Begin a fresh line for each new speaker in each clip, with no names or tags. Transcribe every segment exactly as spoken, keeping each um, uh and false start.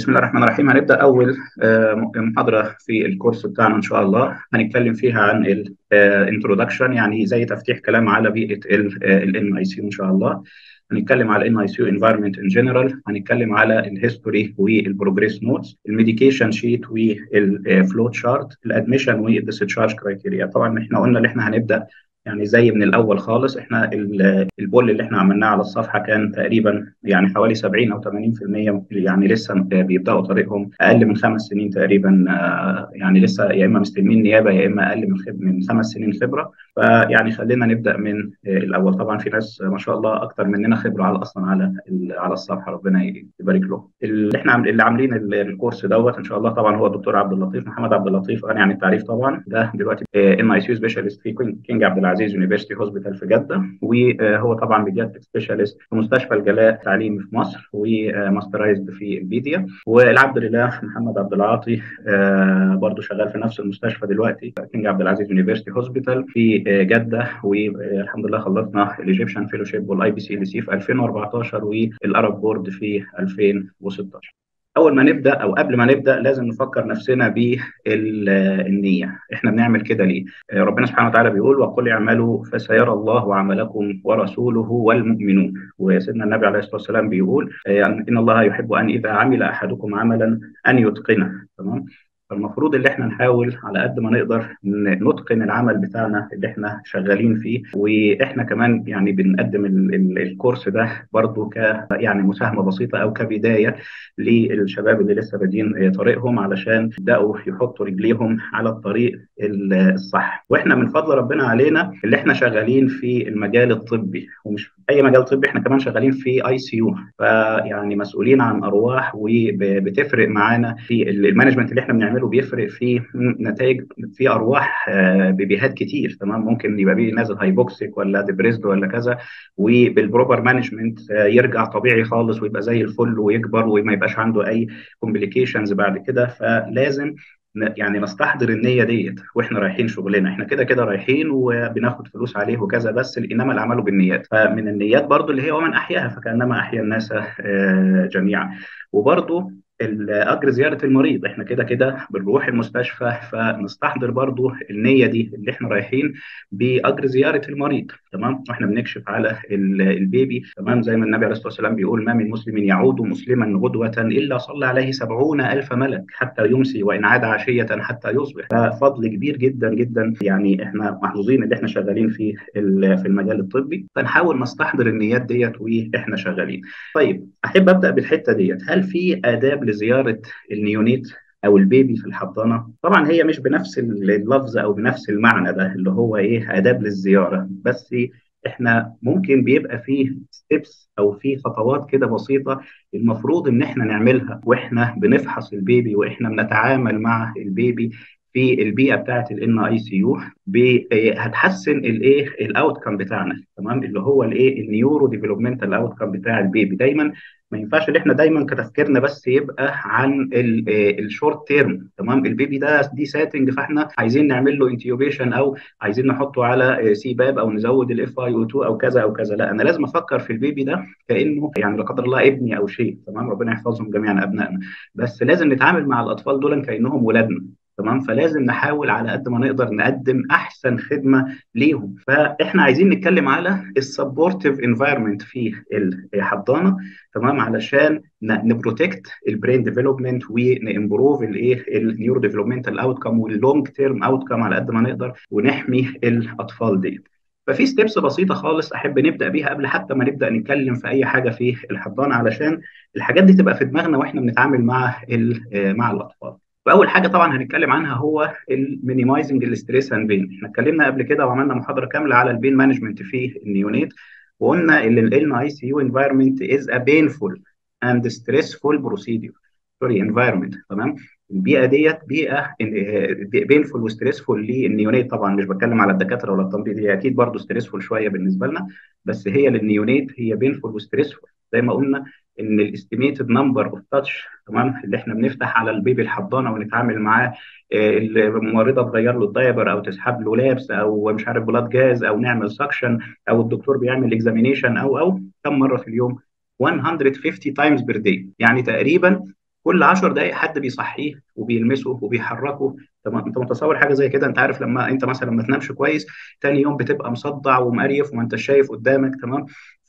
بسم الله الرحمن الرحيم. هنبدأ أول آه، محاضرة في الكورس بتاعنا إن شاء الله. هنتكلم فيها عن الانترودكشن، يعني زي تفتيح كلام على بيئة ال إن آي سي يو إن شاء الله. هنتكلم على إن آي سي يو environment in general، هنتكلم على الهيستوري والبروجريس نوتس، الميديكيشن شيت والفلو تشارت، الادميشن والديسشارج كرايتيريا. طبعا احنا قلنا ان احنا هنبدأ يعني زي من الاول خالص. احنا ال- البول اللي احنا عملناه على الصفحه كان تقريبا يعني حوالي سبعين او ثمانين في المية يعني لسه بيبداوا طريقهم اقل من خمس سنين تقريبا. آه، يعني لسه يا اما مستلمين نيابه يا اما اقل من خب من خمس سنين خبره. فيعني خلينا نبدا من آه، الاول. طبعا في ناس ما شاء الله اكتر مننا خبره على اصلا على ال- على الصفحه، ربنا يبارك لهم. اللي احنا عامل اللي عاملين ال- الكورس دوت ان شاء الله طبعا هو الدكتور عبد اللطيف محمد عبد اللطيف، غني عن التعريف طبعا. ده دلوقتي ان اي سي سبيشالست في كينج كينج عبد العزيز يونيفرستي هوسبيتال في جده، وهو طبعا بيدياتريك سبيشالست في مستشفى الجلاء التعليمي في مصر، وماسترايزد في البيديا. والعبد لله محمد عبد العاطي آه، برضه شغال في نفس المستشفى دلوقتي، كينج عبد العزيز يونيفرستي هوسبيتال في آه، جده. والحمد لله خلصنا الايجيبشن فيلوشيب والاي بي سي ال سي في ألفين وأربعتاشر والارب بورد في ألفين وستاشر. اول ما نبدا او قبل ما نبدا لازم نفكر نفسنا بالنيه. احنا بنعمل كده ليه؟ ربنا سبحانه وتعالى بيقول: وقل اعملوا فسيرى الله عملكم ورسوله والمؤمنون. وسيدنا النبي عليه الصلاه والسلام بيقول: ان الله يحب ان اذا عمل احدكم عملا ان يتقنه. تمام. فالمفروض اللي احنا نحاول على قد ما نقدر ن- نتقن العمل بتاعنا اللي احنا شغالين فيه. واحنا كمان يعني بنقدم ال- ال- الكورس ده برضو ك يعني مساهمه بسيطه او كبدايه للشباب اللي لسه بادئين طريقهم، علشان يبداوا يحطوا رجليهم على الطريق ال- الصح. واحنا من فضل ربنا علينا اللي احنا شغالين في المجال الطبي، ومش في اي مجال طبي، احنا كمان شغالين في اي سي يو. فيعني مسؤولين عن ارواح، وبتفرق معانا في ال- المانجمنت اللي احنا بنعمله، بيفرق في نتائج في ارواح آه، بيبيهات كتير. تمام. ممكن يبقى بيه نازل هايبوكسيك ولا ديبريسد ولا كذا، وبالبروبر مانجمنت يرجع طبيعي خالص ويبقى زي الفل ويكبر وما يبقاش عنده اي كومبليكيشنز بعد كده. فلازم ن- يعني نستحضر النية ديت واحنا رايحين شغلنا. احنا كده كده رايحين وبناخد فلوس عليه وكذا، بس انما الاعمال بالنيات. فمن النيات برضو اللي هي ومن احياها فكانما احيا الناس آه، جميعا. وبرضو اجر زياره المريض، احنا كده كده بنروح المستشفى، فنستحضر برضو النيه دي اللي احنا رايحين باجر زياره المريض. تمام. واحنا بنكشف على ال- البيبي. تمام. زي ما النبي عليه الصلاه والسلام بيقول: ما من مسلم يعود مسلما غدوه الا صلى عليه سبعون الف ملك حتى يمسي، وان عاد عشيه حتى يصبح. ففضل كبير جدا جدا. يعني احنا محظوظين ان احنا شغالين في ال- في المجال الطبي، فنحاول نستحضر النيات ديت واحنا شغالين. طيب، احب ابدا بالحته ديت. هل في آداب لزياره النيونيت او البيبي في الحضانه؟ طبعا هي مش بنفس اللفظ او بنفس المعنى ده اللي هو ايه آداب للزياره، بس احنا ممكن بيبقى فيه ستيبس او فيه خطوات كده بسيطه المفروض ان احنا نعملها واحنا بنفحص البيبي واحنا بنتعامل مع البيبي في البيئه بتاعه الان اي سي يو. هتحسن الايه الاوتكم بتاعنا. تمام. اللي هو الايه النيورو ديفلوبمنتال اوتكم بتاع البيبي. دايما ما ينفعش ان احنا دايما كتفكيرنا بس يبقى عن الشورت تيرم. تمام. البيبي ده دي ساتنج، فاحنا عايزين نعمل له انتيوبيشن او عايزين نحطه على سي باب او نزود الاف اي او اتنين او كذا او كذا. لا، انا لازم افكر في البيبي ده كانه يعني لا قدر الله ابني او شيء. تمام. ربنا يحفظهم جميعا ابنائنا. بس لازم نتعامل مع الاطفال دول كانهم ولادنا. تمام. فلازم نحاول على قد ما نقدر نقدم احسن خدمه ليهم. فاحنا عايزين نتكلم على السبورتيف انفايرمنت في الحضانه. تمام. علشان نبروتكت البرين ديفلوبمنت ونمبروف الايه النيورو ديفلوبمنتال اوتكم واللونج تيرم اوتكم على قد ما نقدر، ونحمي الاطفال دي. ففي ستيبس بسيطه خالص احب نبدا بيها قبل حتى ما نبدا نتكلم في اي حاجه في الحضانه، علشان الحاجات دي تبقى في دماغنا واحنا بنتعامل مع مع الاطفال. فاول حاجه طبعا هنتكلم عنها هو المينيمايزنج الاستريس اند بين. احنا اتكلمنا قبل كده وعملنا محاضره كامله على البين مانجمنت في النيونيت، وقلنا ان ال اي سي يو environment is a painful and stressful procedure. سوري environment. تمام. البيئه ديت بيئه بينفول وستريسفول للنيونيت. طبعا مش بتكلم على الدكاتره ولا التمريض، هي اكيد برضه ستريسفول شويه بالنسبه لنا، بس هي للنيونيت هي بينفول وستريسفول. زي ما قلنا ان الاستيميتد نمبر اوف تاتش، تمام، اللي احنا بنفتح على البيبي الحضانه ونتعامل معاه، آه، الممرضه تغير له الدايبر او تسحب له لابس او مش عارف بلاد جاز او نعمل سكشن او الدكتور بيعمل اكزامينيشن او او كم مره في اليوم؟ مائة وخمسين تايمز بير داي، يعني تقريبا كل عشر دقائق حد بيصحيه وبيلمسه وبيحركه. تمام، انت متصور حاجه زي كده؟ انت عارف لما انت مثلا ما تنامش كويس تاني يوم بتبقى مصدع ومقريف وما انت شايف قدامك. تمام،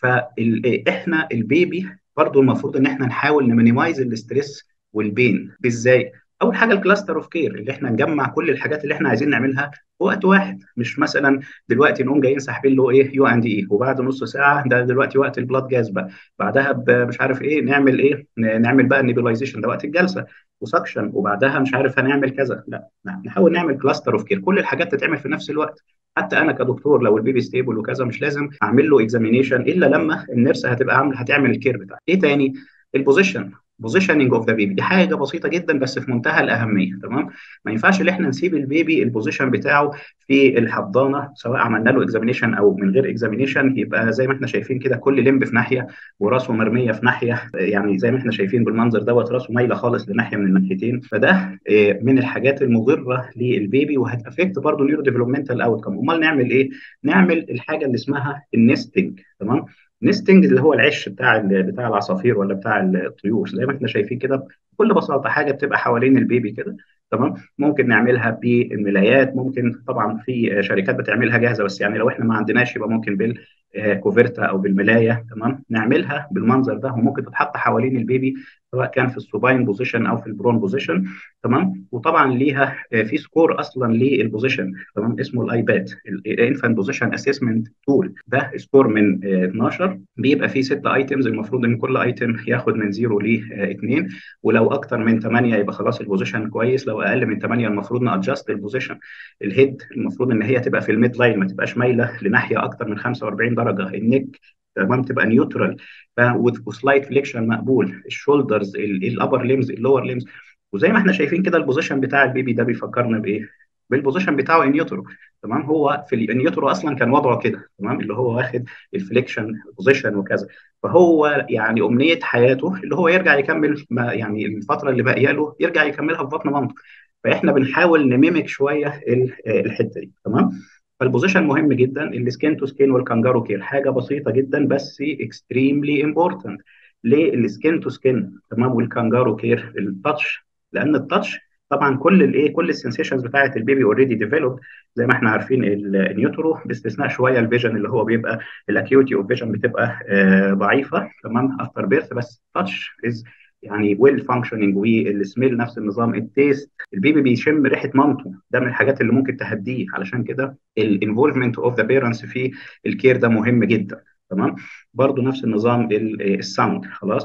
فاحنا البيبي برضو المفروض ان احنا نحاول نمينيمايز الاستريس والبين. ازاي؟ اول حاجه الكلاستر اوف كير، اللي احنا نجمع كل الحاجات اللي احنا عايزين نعملها في وقت واحد. مش مثلا دلوقتي نقوم جايين ساحبين له ايه يو اند اي، وبعد نص ساعه ده دلوقتي وقت البلاد جاز بقى، بعدها ب- مش عارف ايه نعمل ايه، ن- نعمل بقى النيبولايزيشن ده وقت الجلسه، وسكشن، وبعدها مش عارف هنعمل كذا. لا، نحاول نعمل كلاستر اوف كير، كل الحاجات تتعمل في نفس الوقت. حتى انا كدكتور لو البيبي ستيبل وكذا مش لازم اعمل له اكزامينيشن الا لما النيرس هتبقى عامل هتعمل الكير بتاعه. ايه تاني؟ البوزيشن، بوزيشننج اوف ذا بيبي، دي حاجه بسيطه جدا بس في منتهى الاهميه. تمام، ما ينفعش ان احنا نسيب البيبي البوزيشن بتاعه في الحضانه سواء عملنا له اكزامينيشن او من غير اكزامينيشن يبقى زي ما احنا شايفين كده، كل لمب في ناحيه وراسه مرميه في ناحيه، يعني زي ما احنا شايفين بالمنظر دوت، راسه مايله خالص لناحيه من الناحيتين. فده آه، من الحاجات المضره للبيبي وهتافكت برضه نيورو ديفلوبمنتال اوتكم. امال نعمل ايه؟ نعمل الحاجه اللي اسمها النستنج. تمام، نستنج اللي هو العش بتاع ال- بتاع العصافير ولا بتاع الطيور، زي ما احنا شايفين كده، بكل بساطه حاجه بتبقى حوالين البيبي كده. تمام، ممكن نعملها بالملايات، ممكن طبعا في شركات بتعملها جاهزه، بس يعني لو احنا ما عندناش يبقى ممكن بالكوفرتا او بالملايه. تمام، نعملها بالمنظر ده، وممكن تتحط حوالين البيبي سواء كان في السوباين بوزيشن او في البرون بوزيشن. تمام، وطبعا ليها آه، في سكور اصلا للبوزيشن، تمام، اسمه الايباد، الانفانت بوزيشن اسسمنت تول. ده سكور من آه، اتناشر، بيبقى فيه ست ايتمز، المفروض ان كل ايتم ياخد من صفر ل اتنين، ولو اكتر من تمانية يبقى خلاص البوزيشن كويس، لو اقل من تمانية المفروض نادجست البوزيشن. الهيد المفروض ان هي تبقى في الميد لاين، ما تبقاش مايله لناحيه اكتر من خمسة واربعين درجه. النك تمام تبقى نيوترال وسلايد فليكشن مقبول. الشولدرز، الابر ليمز، اللور ليمز. وزي ما احنا شايفين كده البوزيشن بتاع البيبي ده بيفكرنا بايه؟ بالبوزيشن بتاعه النيوترو. تمام، هو في النيوترو اصلا كان وضعه كده، تمام، اللي هو واخد الفليكشن بوزيشن وكذا. فهو يعني امنيه حياته اللي هو يرجع يكمل ما يعني الفتره اللي باقيه له يرجع يكملها في بطن مامته. فاحنا بنحاول نميمك شويه ال- الحته دي. تمام، فالبوزيشن مهم جدا. السكين تو سكين والكانجارو كير حاجه بسيطه جدا بس اكستريملي امبورتنت. ليه السكين تو سكين تمام والكانجارو كير؟ التاتش، لان التاتش طبعا كل الايه كل السنسيشنز بتاعت البيبي اوريدي ديفلوبد زي ما احنا عارفين. ال- النيوترو باستثناء شويه الفيجن اللي هو بيبقى الاكيوتي اوف فيجن بتبقى آه ضعيفه تمام افتر بيرث، بس تاتش از يعني ويل فانكشننج. والسميل نفس النظام، التيست، البيبي بيشم ريحه مامته، ده من الحاجات اللي ممكن تهديه. علشان كده الانفولفمنت اوف ذا بيرنتس في الكير ده مهم جدا. تمام، برضو نفس النظام الساوند. خلاص،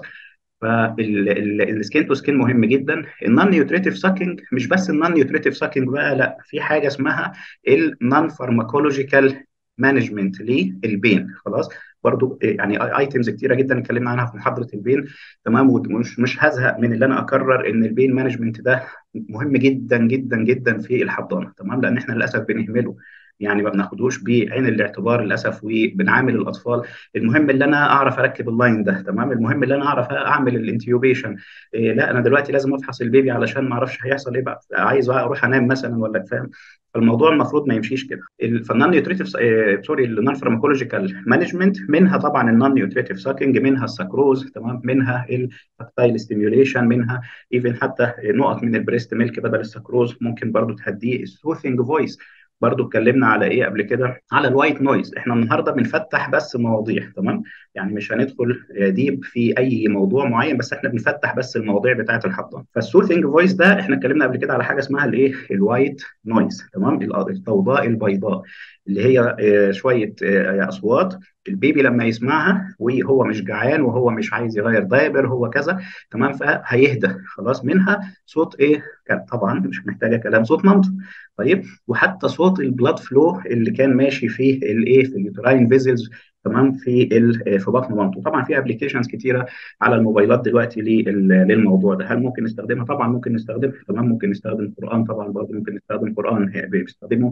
فالسكين تو سكين مهم جدا. النون نيوتريتيف ساكينج، مش بس النون نيوتريتيف ساكينج بقى، لا، في حاجه اسمها النون فارماكولوجيكال مانجمنت للبين. خلاص، برضو يعني ايتمز كتيره جدا اتكلمنا عنها في محاضره البين. تمام، ومش مش هزهق من اللي انا اكرر ان البين مانجمنت ده مهم جدا جدا جدا في الحضانه. تمام، لان احنا للاسف بنهمله، يعني ما بناخدوش بعين الاعتبار للاسف وبنعامل الاطفال. المهم اللي انا اعرف اركب اللاين ده، تمام، المهم اللي انا اعرف اعمل الانتيوبيشن. إيه، لا انا دلوقتي لازم افحص البيبي علشان ما اعرفش هيحصل ايه بقى، عايز اروح انام مثلا ولا فاهم. فالموضوع المفروض ما يمشيش كده. النون نيوتريتيف سوري النون فارماكولوجيكال مانجمنت، منها طبعا النون نيوتريتيف ساكينج، منها السكروز، تمام، منها التاكتايل ستيميوليشن، منها ايفن حتى نقط من البريست ميلك بدل السكروز ممكن برضو تهديه. السوثينج فويس، برضو اتكلمنا على ايه قبل كده؟ على الوايت نويز. احنا النهارده بنفتح بس مواضيع، تمام، يعني مش هندخل ديب في اي موضوع معين، بس احنا بنفتح بس المواضيع بتاعه الحضانه. فالسوثينج فويس ده احنا اتكلمنا قبل كده على حاجه اسمها الايه الوايت نويز. تمام، الضوضاء البيضاء، اللي هي آه، شويه آه، اصوات البيبي لما يسمعها وهو مش جعان وهو مش عايز يغير دايبر هو كذا. تمام، فهيهدى خلاص. منها صوت ايه؟ كان طبعا مش محتاجه كلام، صوت مامته. طيب، وحتى صوت البلاد فلو اللي كان ماشي فيه الايه في اليوتراين فيزلز، تمام، في ال- في بطن مامته. طبعا في ابلكيشنز كتيره على الموبايلات دلوقتي لل- للموضوع ده. هل ممكن نستخدمها؟ طبعا ممكن نستخدمها. تمام، ممكن نستخدم قران، طبعا برضه ممكن نستخدم قران بيستخدمه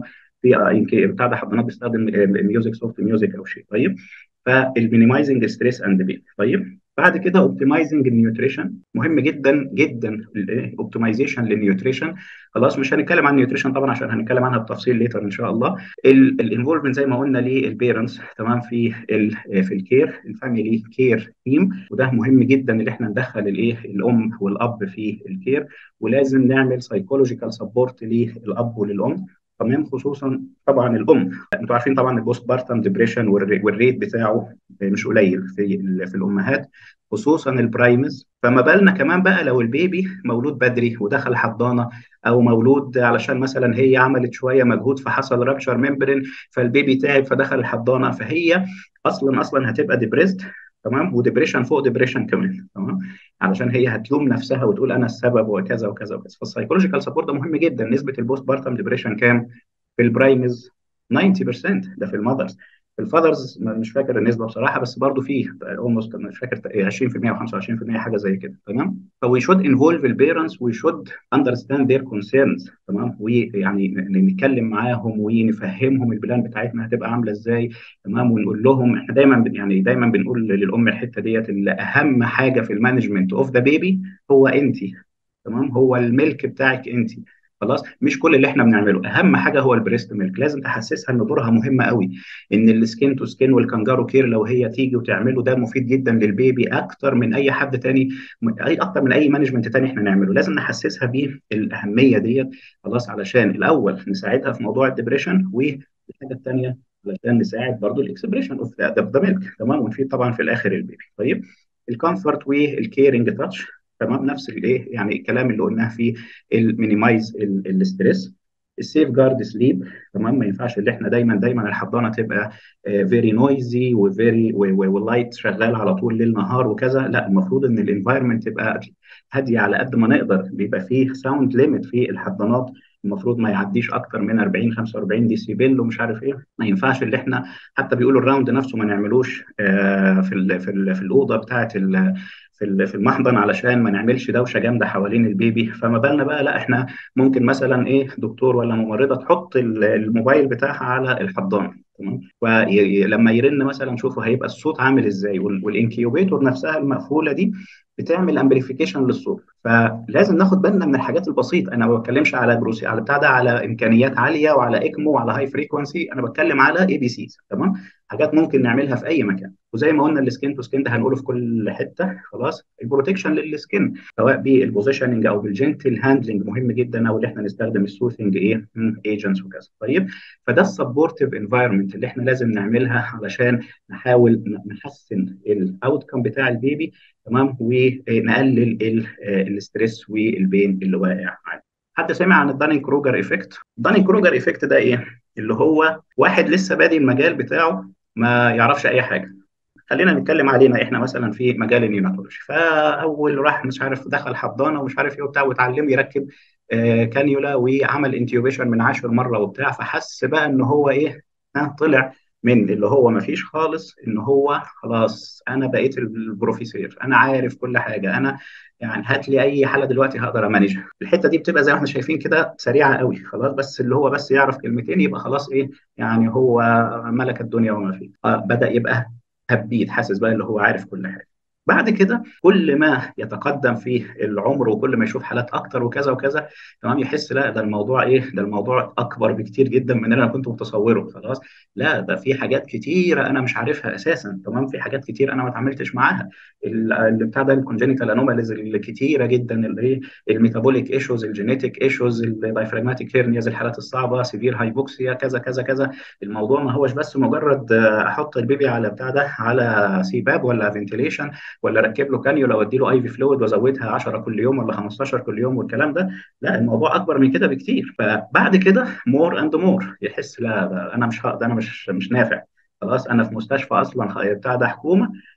في آه، يمكن بتاع ده حضانات بتستخدم ميوزك سوفت ميوزك او شيء. طيب، فالمينيمايزنج ستريس اند بين. طيب، بعد كده اوبتمايزنج النيوتريشن، مهم جدا جدا الاوبتمايزيشن للنيوتريشن. خلاص، مش هنتكلم عن النيوتريشن طبعا عشان هنتكلم عنها بتفصيل ليتر ان شاء الله. الانفولفمنت زي ما قلنا للبيرنتس، تمام، في ال في الكير، الفاميلي كير تيم، وده مهم جدا ان احنا ندخل الايه الام والاب في الكير، ولازم نعمل سايكولوجيكال سبورت للاب وللام. تمام، خصوصا طبعا الام، انتوا عارفين طبعا البوست بارتم ديبريشن والريت بتاعه مش قليل في ال- في الامهات، خصوصا البرايمز. فما بالنا كمان بقى لو البيبي مولود بدري ودخل حضانه، او مولود علشان مثلا هي عملت شويه مجهود فحصل رابشر ممبرين، فالبيبي تعب فدخل الحضانه، فهي اصلا اصلا هتبقى ديبريسد. تمام، وديبريشن فوق ديبريشن كمان. تمام، علشان هي هتلوم نفسها وتقول انا السبب وكذا وكذا وكذا. فالسايكولوجيكال سبورت ده مهم جدا. نسبه البوست بارتم ديبريشن كام في البرايمز؟ تسعين في المية. ده في المذرز. في الفاذرز مش فاكر النسبه بصراحه، بس برضو فيه اولموست مش فاكر عشرين في المية او خمسة وعشرين في المية حاجه زي كده. تمام، فوي شود انفولف البيرنتس، وي شود اندرستاند ذير كونسيرنز. تمام، ويعني نتكلم معاهم ونفهمهم البلان بتاعتنا هتبقى عامله ازاي. تمام، ونقول لهم احنا دايما بن- يعني دايما بنقول للام الحته ديت، اللي اهم حاجه في المانجمنت اوف ذا بيبي هو انت. تمام، هو الملك بتاعك انت. خلاص، مش كل اللي احنا بنعمله، اهم حاجه هو البريست ميلك. لازم تحسسها ان دورها مهم قوي، ان السكين تو سكين والكانجارو كير لو هي تيجي وتعمله ده مفيد جدا للبيبي اكتر من اي حد تاني، اي اكتر من اي مانجمنت تاني احنا نعمله. لازم نحسسها بالاهميه ديت. خلاص، علشان الاول نساعدها في موضوع الدبريشن، والحاجه الثانيه علشان نساعد برضو الاكسبريشن اوف ذا ميلك. تمام، ونفيد طبعا في الاخر البيبي. طيب، الكومفورت والكيرنج تاتش، تمام، نفس الايه يعني الكلام اللي قلناه في المينيمايز الاستريس. السيف جارد سليب، تمام، ما ينفعش اللي احنا دايما دايما الحضانه تبقى فيري نويزي وفيري واللايت شغال على طول ليل نهار وكذا. لا، المفروض ان الانفايرمنت تبقى هاديه على قد ما نقدر. بيبقى فيه ساوند ليميت في الحضانات، المفروض ما يعديش اكتر من اربعين خمسة واربعين دي سي بل ومش عارف ايه. ما ينفعش اللي احنا حتى بيقولوا الراوند نفسه ما نعملوش آه، في ال في ال في الاوضه بتاعه في ال- في المحضن، علشان ما نعملش دوشه جامده حوالين البيبي. فما بالنا بقى لا، احنا ممكن مثلا ايه دكتور ولا ممرضه تحط ال- الموبايل بتاعها على الحضانه. تمام، ولما يرن مثلا شوفوا هيبقى الصوت عامل ازاي. وال- والانكيوبيتور نفسها المقفوله دي بتعمل امبليفيكيشن للصوت. فلازم ناخد بالنا من الحاجات البسيطه. انا ما بتكلمش على بروسي على بتاع ده على امكانيات عاليه وعلى ايكمو وعلى هاي فريكونسي، انا بتكلم على اي بي سيز. تمام، حاجات ممكن نعملها في اي مكان. وزي ما قلنا السكين تو سكين ده هنقوله في كل حته. خلاص، البروتكشن للسكين سواء بالبوزيشننج او بالجنتل هاندلنج مهم جدا، او اللي احنا نستخدم السوثنج ايه ايجنتس وكذا. طيب، فده السبورتيف انفايرمنت اللي احنا لازم نعملها علشان نحاول ن- نحسن الاوت كم بتاع البيبي. تمام، ونقلل الاستريس والبين اللي واقع عليه. حد سمع عن الدانين كروجر ايفكت؟ الدانين كروجر ايفكت ده ايه؟ اللي هو واحد لسه بادئ المجال بتاعه، ما يعرفش اي حاجه. خلينا نتكلم علينا احنا مثلا في مجال النيوناتولوجي. فاول راح مش عارف دخل حضانه ومش عارف ايه وبتاع، واتعلم يركب آه كانيولا، وعمل انتيوبيشن من عشر مره وبتاع. فحس بقى ان هو ايه، ها، طلع من اللي هو ما فيش خالص ان هو خلاص انا بقيت البروفيسور، انا عارف كل حاجه، انا يعني هات لي اي حاله دلوقتي هقدر امانجها. الحته دي بتبقى زي ما احنا شايفين كده سريعه قوي. خلاص، بس اللي هو بس يعرف كلمتين يبقى خلاص ايه، يعني هو ملك الدنيا وما فيه. آه بدأ يبقى هبيت، حاسس بقى اللي هو عارف كل حاجه. بعد كده كل ما يتقدم في العمر وكل ما يشوف حالات اكتر وكذا وكذا، تمام، يحس لا ده الموضوع ايه، ده الموضوع اكبر بكتير جدا من اللي انا كنت متصوره. خلاص، لا ده في حاجات كتيره انا مش عارفها اساسا. تمام، في حاجات كتير انا ما اتعاملتش معاها. ال- اللي بتاع ده الكونجنيتال انوماليز الكتيره جدا، اللي هي الميتابوليك ايشوز، الجينيتيك ايشوز، الدايفراجماتيك هيرنياز، الحالات الصعبه، سيفير هايبوكسيا، كذا كذا كذا. الموضوع ما هوش بس مجرد آه، احط البيبي على بتاع ده على سيباب ولا فنتيليشن، ولا اركب له كانيولا وادي له اي في فلويد وازودها عشرة كل يوم ولا خمستاشر كل يوم والكلام ده. لا، الموضوع اكبر من كده بكتير. فبعد كده مور اند مور يحس لا ده انا مش هقدر، انا مش مش نافع. خلاص، انا في مستشفى اصلا خ- بتاع ده حكومه،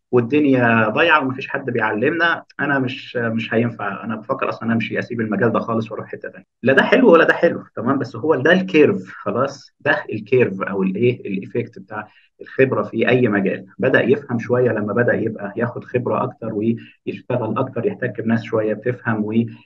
والدنيا ضايعه ومفيش حد بيعلمنا، انا مش مش هينفع، انا بفكر اصلا امشي اسيب المجال ده خالص واروح حته ثانيه. لا ده حلو ولا ده حلو، تمام، بس هو ده الكيرف، خلاص ده الكيرف او الايه الايفكت بتاع الخبره في اي مجال. بدا يفهم شويه لما بدا يبقى ياخد خبره اكتر ويشتغل اكتر، يحتك بناس شويه بتفهم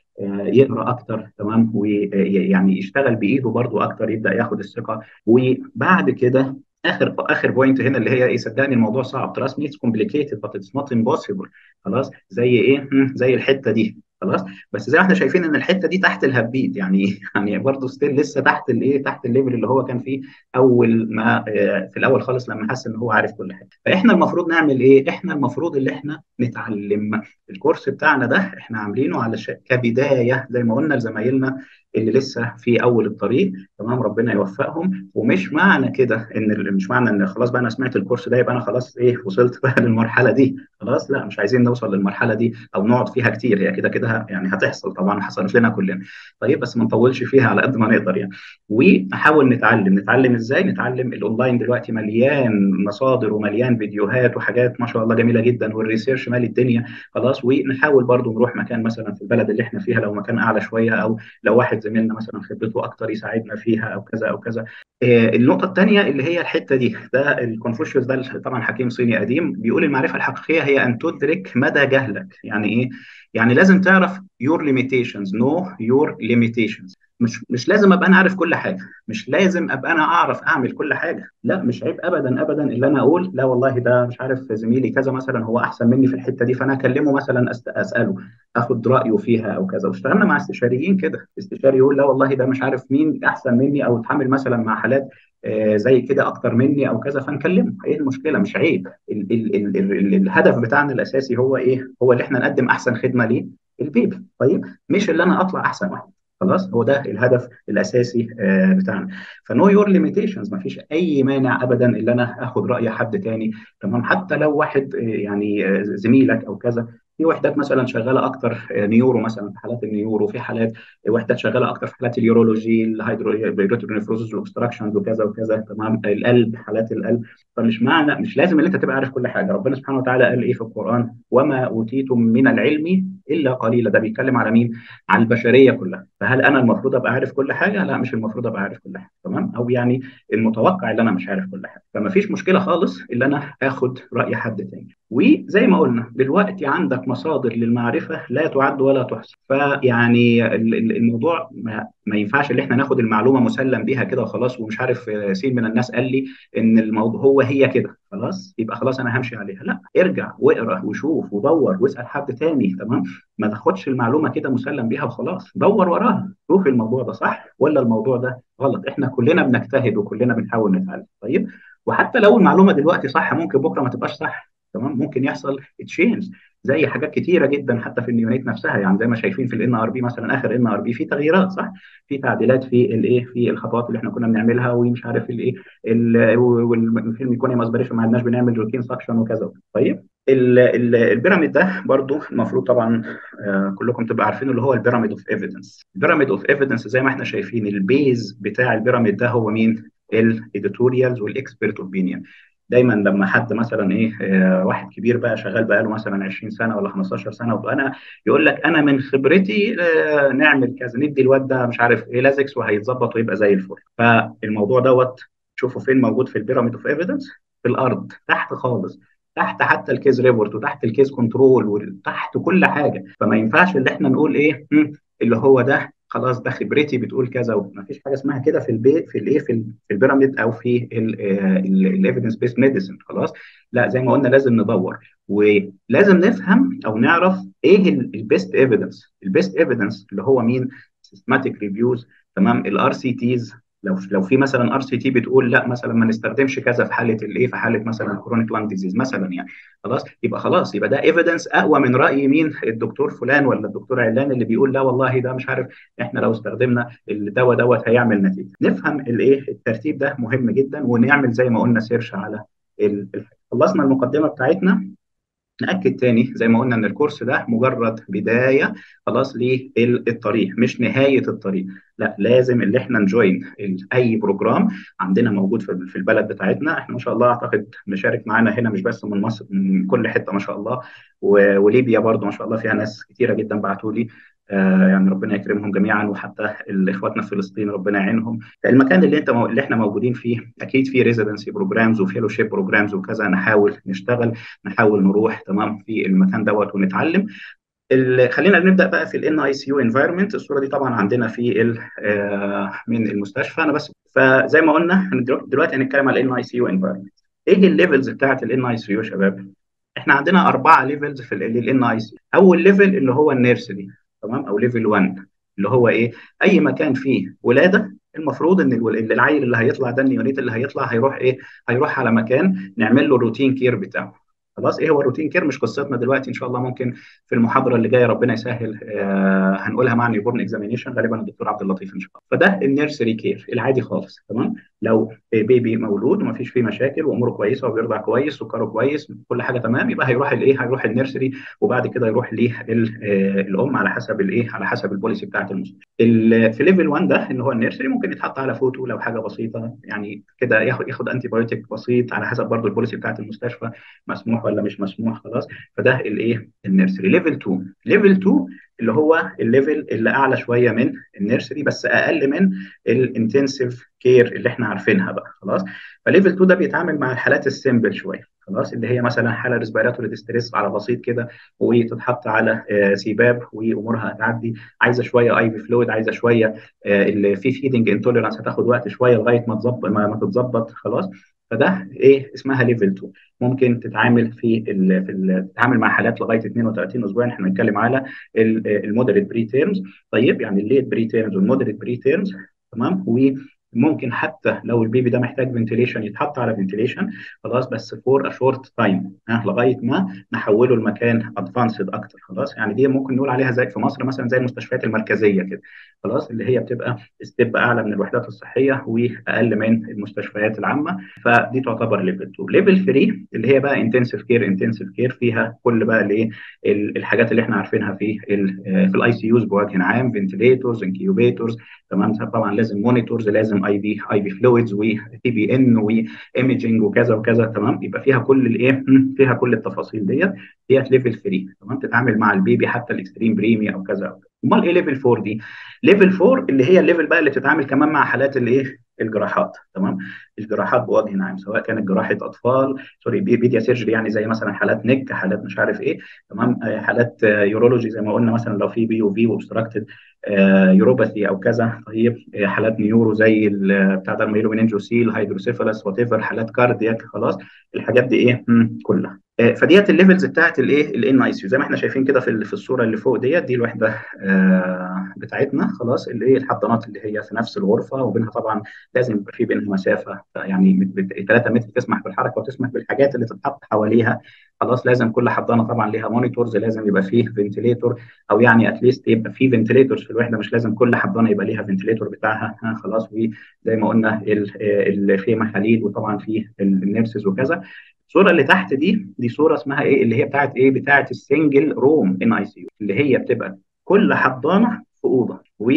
ويقرا اكتر، تمام، ويعني يشتغل بايده برضو اكتر، يبدا ياخد الثقه. وبعد كده اخر اخر بوينت هنا اللي هي ايه، صدقني الموضوع صعب. trust me it's complicated but it's not impossible. خلاص زي ايه، هم، زي الحته دي، خلاص. بس زي ما احنا شايفين ان الحته دي تحت الهبيد يعني يعني برضه ستيل لسه تحت الايه، تحت الليفل اللي هو كان فيه اول ما آه، في الاول خالص لما حس ان هو عارف كل حاجه. فاحنا المفروض نعمل ايه؟ احنا المفروض اللي احنا نتعلم. الكورس بتاعنا ده احنا عاملينه على ش... كبدايه زي ما قلنا لزمايلنا اللي لسه في اول الطريق، تمام، ربنا يوفقهم. ومش معنى كده ان مش معنى ان خلاص بقى انا سمعت الكورس ده يبقى انا خلاص ايه وصلت بقى للمرحله دي، خلاص لا، مش عايزين نوصل للمرحله دي او نقعد فيها كتير. هي كده كده يعني هتحصل طبعا، حصلت لنا كلنا. طيب بس ما نطولش فيها على قد ما نقدر يعني. ونحاول نتعلم. نتعلم ازاي؟ نتعلم الاونلاين دلوقتي مليان مصادر ومليان فيديوهات وحاجات ما شاء الله جميله جدا، والريسيرش مالي الدنيا، خلاص. ونحاول برضو نروح مكان مثلا في البلد اللي احنا فيها لو مكان اعلى شويه، او لو واحد زميلنا مثلا خبرته اكتر يساعدنا فيها او كذا او كذا. آه، النقطة الثانية اللي هي الحتة دي، ده الكونفوشيوس ده طبعا حكيم صيني قديم بيقول المعرفة الحقيقية هي أن تدرك مدى جهلك. يعني إيه؟ يعني لازم تعرف your limitations know your limitations. مش مش لازم ابقى انا عارف كل حاجه، مش لازم ابقى انا اعرف اعمل كل حاجه، لا مش عيب ابدا ابدا اللي انا اقول لا والله ده مش عارف زميلي كذا مثلا هو احسن مني في الحته دي، فانا اكلمه مثلا أست- اساله اخد رايه فيها او كذا. واشتغلنا مع استشاريين كده، استشاري يقول لا والله ده مش عارف مين احسن مني او اتعامل مثلا مع حالات آه، زي كده اكتر مني او كذا، فنكلمه. ايه المشكله؟ مش عيب. ال ال ال ال ال الهدف بتاعنا الاساسي هو ايه؟ هو اللي احنا نقدم احسن خدمه ليه البيبي، طيب، مش اللي انا اطلع احسن واحد. خلاص هو ده الهدف الاساسي آه، بتاعنا. فنو يور ليميتيشنز، ما فيش اي مانع ابدا ان انا اخد راي حد تاني، تمام، حتى لو واحد آه، يعني آه، زميلك او كذا. في وحدات مثلا شغاله اكتر آه، نيورو مثلا، في حالات النيورو، في حالات وحدات شغاله اكتر في حالات اليورولوجي، الهيدرونيفروزز والاوبستراكشنز وكذا وكذا، تمام، القلب، حالات القلب. فمش معنى مش لازم ان انت تبقى عارف كل حاجه. ربنا سبحانه وتعالى قال ايه في القران؟ وما اوتيتم من العلم الا قليلا. ده بيتكلم على مين؟ على البشريه كلها. فهل انا المفروض ابقى عارف كل حاجه؟ لا، مش المفروض ابقى عارف كل حاجه، تمام، او يعني المتوقع ان انا مش عارف كل حاجه. فما فيش مشكله خالص ان انا اخد راي حد تاني. وزي ما قلنا دلوقتي عندك مصادر للمعرفه لا تعد ولا تحصى. فيعني ال- ال- الموضوع ما, ما ينفعش ان احنا ناخد المعلومه مسلم بيها كده وخلاص، ومش عارف آه، سين من الناس قال لي ان الموضوع هو هي كده خلاص يبقى خلاص انا همشي عليها. لا، ارجع واقرا وشوف ودور واسال حد تاني، تمام. ما تاخدش المعلومه كده مسلم بيها وخلاص، دور وراها، شوف الموضوع ده صح ولا الموضوع ده غلط. احنا كلنا بنجتهد وكلنا بنحاول نتعلم، طيب. وحتى لو المعلومه دلوقتي صح ممكن بكره ما تبقاش صح، تمام، ممكن يحصل تشينج زي حاجات كتيره جدا حتى في النيونيت نفسها. يعني زي ما شايفين في الان ار بي مثلا، اخر ان ار بي في تغييرات صح، في تعديلات في الايه، في الخطوات اللي احنا كنا بنعملها ومش عارف الايه، والفيلم يكون ما اصبرش ما عدناش بنعمل روتين سكشن وكذا، طيب. ال- ال- البيراميد ده برضو المفروض طبعا آه، كلكم تبقى عارفين اللي هو البيراميد اوف ايفيدنس. البيراميد اوف ايفيدنس زي ما احنا شايفين البيز بتاع البيراميد ده هو مين؟ الايديتوريالز والاكسبرت اوبينيون. دايما لما حد مثلا ايه آه، واحد كبير بقى شغال بقى له مثلا عشرين سنه ولا خمستاشر سنه، وانا يقول لك انا من خبرتي آه، نعمل كذا، ندي الواد ده مش عارف ايه لازكس وهيتظبط ويبقى زي الفل. فالموضوع دوت شوفوا فين موجود في البيراميد اوف ايفيدنس؟ في الارض تحت خالص، تحت حتى الكيس ريبورت وتحت الكيس كنترول وتحت كل حاجه. فما ينفعش اللي احنا نقول ايه مم، اللي هو ده خلاص ده خبرتي بتقول كذا، وما فيش حاجه اسمها كده في البي في الايه في ال- في البيراميد او في الايفيدنس بيست ميديسن، خلاص. لا، زي ما قلنا لازم ندور ولازم نفهم او نعرف ايه البيست ايفيدنس. البيست ايفيدنس اللي هو مين؟ سيستماتيك ريفيوز، تمام، الار سي تيز. لو لو في مثلا ار سي تي بتقول لا مثلا ما نستخدمش كذا في حاله الايه، في حاله مثلا كرونيك لانج ديزيز مثلا يعني، خلاص يبقى خلاص يبقى ده ايفيدنس اقوى من راي مين؟ الدكتور فلان ولا الدكتور علان اللي بيقول لا والله ده مش عارف احنا لو استخدمنا الدواء دوت هيعمل نتيجه. نفهم الايه الترتيب ده مهم جدا، ونعمل زي ما قلنا سيرش على ال- الحاجة. خلصنا المقدمه بتاعتنا. نأكد تاني زي ما قلنا ان الكورس ده مجرد بدايه خلاص للطريق، مش نهايه الطريق. لا، لازم اللي احنا نجوين اي بروجرام عندنا موجود في في البلد بتاعتنا. احنا ما شاء الله اعتقد مشارك معانا هنا مش بس من مصر، من كل حته ما شاء الله. و- وليبيا برضو ما شاء الله فيها ناس كتيره جدا بعتوا لي. آه يعني ربنا يكرمهم جميعا، وحتى اخواتنا في فلسطين ربنا يعينهم. المكان اللي انت مو... اللي احنا موجودين فيه اكيد فيه ريزيدنسي بروجرامز وفيلوشيب بروجرامز وكذا، نحاول نشتغل، نحاول نروح تمام في المكان دوت ونتعلم. ال- خلينا نبدا بقى في الان اي سي يو انفايرمنت. الصوره دي طبعا عندنا في ال- آه، من المستشفى انا بس. فزي ما قلنا إحنا دلو- دلوقتي هنتكلم على الان اي سي يو انفايرمنت. ايه الليفلز بتاعت الان اي سي يو يا شباب؟ احنا عندنا اربعه ليفلز في الان اي سي. اول ليفل اللي هو النيرسري، تمام، او ليفل واحد، اللي هو ايه؟ اي مكان فيه ولاده، المفروض ان الول- اللي العيل اللي هيطلع ده، النيونيت اللي هيطلع، هيروح ايه؟ هيروح على مكان نعمل له الروتين كير بتاعه. خلاص، ايه هو الروتين كير؟ مش قصتنا دلوقتي، ان شاء الله ممكن في المحاضره اللي جايه ربنا يسهل آه هنقولها مع نيوبورن اكزامينيشن غالبا الدكتور عبد اللطيف ان شاء الله. فده النيرسري كير العادي خالص، تمام. لو بيبي مولود وما فيش فيه مشاكل واموره كويسه وبيرضع كويس وسكره كويس كل حاجه تمام، يبقى هيروح الايه؟ هيروح النيرسري، وبعد كده يروح للام على حسب الايه؟ على حسب البوليسي بتاعت المستشفى. ال- في ليفل واحد ده اللي هو النيرسري ممكن يتحط على فوتو لو حاجه بسيطه يعني كده، ياخد ياخد انتي بايوتيك بسيط على حسب برضو البوليسي بتاعت المستشفى، مسموح ولا مش مسموح. خلاص، فده الايه؟ النيرسري. ليفل اتنين، ليفل اتنين اللي هو الليفل اللي اعلى شويه من النيرسري بس اقل من الانتنسيف كير اللي احنا عارفينها بقى. خلاص، فليفل اتنين ده بيتعامل مع الحالات السيمبل شويه، خلاص، اللي هي مثلا حاله ريسبيراتوري ديستريس على بسيط كده، وتتحط على آه، سيباب وامورها هتعدي. عايزه شويه اي في فلويد، عايزه شويه آه، اللي في فيدنج انتوليرانس هتاخد وقت شويه لغايه ما تظبط ما ما تتظبط. خلاص، فده ايه؟ اسمها ليفل اتنين. ممكن تتعامل في ال في ال تتعامل مع حالات لغايه اثنين وثلاثين اسبوع. احنا بنتكلم على المودريت بري تيرمز. طيب يعني الليت بري تيرمز والمودريت بري تيرمز، تمام. وممكن حتى لو البيبي ده محتاج فنتيليشن يتحط على فنتيليشن، خلاص، بس فور ا شورت تايم، لغايه ما نحوله لمكان ادفانسد اكتر. خلاص، يعني دي ممكن نقول عليها زي في مصر مثلا زي المستشفيات المركزيه كده، خلاص، اللي هي بتبقى ستيب اعلى من الوحدات الصحيه واقل من المستشفيات العامه. فدي تعتبر ليفل اتنين. ليفل تلاتة اللي هي بقى انتنسيف كير. انتنسيف كير فيها كل بقى الايه؟ الحاجات اللي احنا عارفينها في ال في الاي سي يوز بوجه عام، فنتليتورز، انكيوبيتورز، تمام. طبعا لازم مونيتورز، لازم اي بي اي بي فلويدز وتي بي ان وايمجنج وكذا وكذا، تمام. يبقى فيها كل الايه؟ فيها كل التفاصيل ديت. ديت ليفل تلاتة، تمام، تتعامل مع البيبي حتى الاكستريم بريمي او كذا. امال ايه ليفل اربعة دي؟ ليفل اربعة اللي هي الليفل بقى اللي بتتعامل كمان مع حالات الايه؟ الجراحات، تمام. الجراحات بوجه عام، سواء كانت جراحه اطفال، سوري، بيديا سيرجري، يعني زي مثلا حالات نك، حالات مش عارف ايه، تمام. آه، حالات آه، يورولوجي زي ما قلنا، مثلا لو في بي او في وابستراكتد يوروباثي او كذا. طيب آه، حالات نيورو زي ال- بتاع ده الميلومينينجوسيل، هيدروسيفالس، وات ايفر، حالات كاردياك. خلاص، الحاجات دي ايه؟ مم، كلها. آه، فديت الليفلز بتاعت الايه؟ الان اي سي يو، زي ما احنا شايفين كده في ال- في الصوره اللي فوق ديت. دي الوحده آه، بتاعتنا، خلاص، اللي هي الحضانات اللي هي في نفس الغرفه، وبينها طبعا لازم يبقى في بينها مسافه يعني ثلاثة متر تسمح بالحركه وتسمح بالحاجات اللي تتحط حواليها. خلاص، لازم كل حضانه طبعا ليها مونيتورز، لازم يبقى فيه فنتليتور، او يعني اتليست يبقى فيه فنتليتورز في الوحده، مش لازم كل حضانه يبقى ليها فنتليتور بتاعها. ها، خلاص. وزي ما قلنا اللي فيه محاليل، وطبعا فيه النيرسز وكذا. الصوره اللي تحت دي دي صوره اسمها ايه؟ اللي هي بتاعت ايه؟ بتاعت السنجل روم ان اي سي يو، اللي هي بتبقى كل حضانه في اوضه.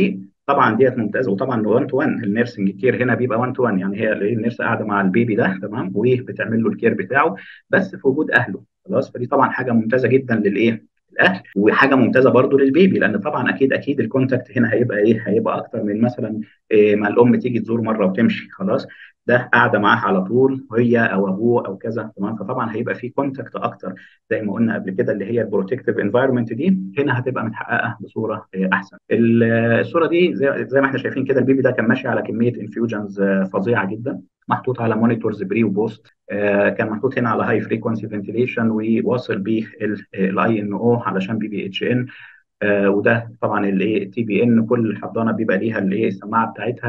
وطبعا ديت ممتازه، وطبعا واحد تو واحد النيرسنج كير هنا بيبقى واحد تو واحد، يعني هي اللي النيرس قاعده مع البيبي ده، تمام، وبتعمل له الكير بتاعه بس في وجود اهله. خلاص، فدي طبعا حاجه ممتازه جدا للايه؟ الاهل، وحاجه ممتازه برضو للبيبي، لان طبعا اكيد اكيد الكونتاكت هنا هيبقى ايه؟ هيبقى اكتر من مثلا إيه ما الام تيجي تزور مره وتمشي. خلاص، ده قاعده معاه على طول، هي او ابوه او كذا، تمام. فطبعا هيبقى في كونتاكت اكتر زي ما قلنا قبل كده، اللي هي البروتكتيف انفايرمنت دي هنا هتبقى متحققه بصوره إيه احسن. ال- الصوره دي زي, زي ما احنا شايفين كده، البيبي ده كان ماشي على كميه انفيوجنز فظيعه جدا، محطوط على مونيتورز بري وبوست. آه كان محطوط هنا على هاي فريكونسي فنتيليشن، وواصل بيه الاي ان او علشان بي بي اتش ان. آه وده طبعا الايه؟ التي بي ان. كل حضانه بيبقى ليها الايه؟ السماعه بتاعتها،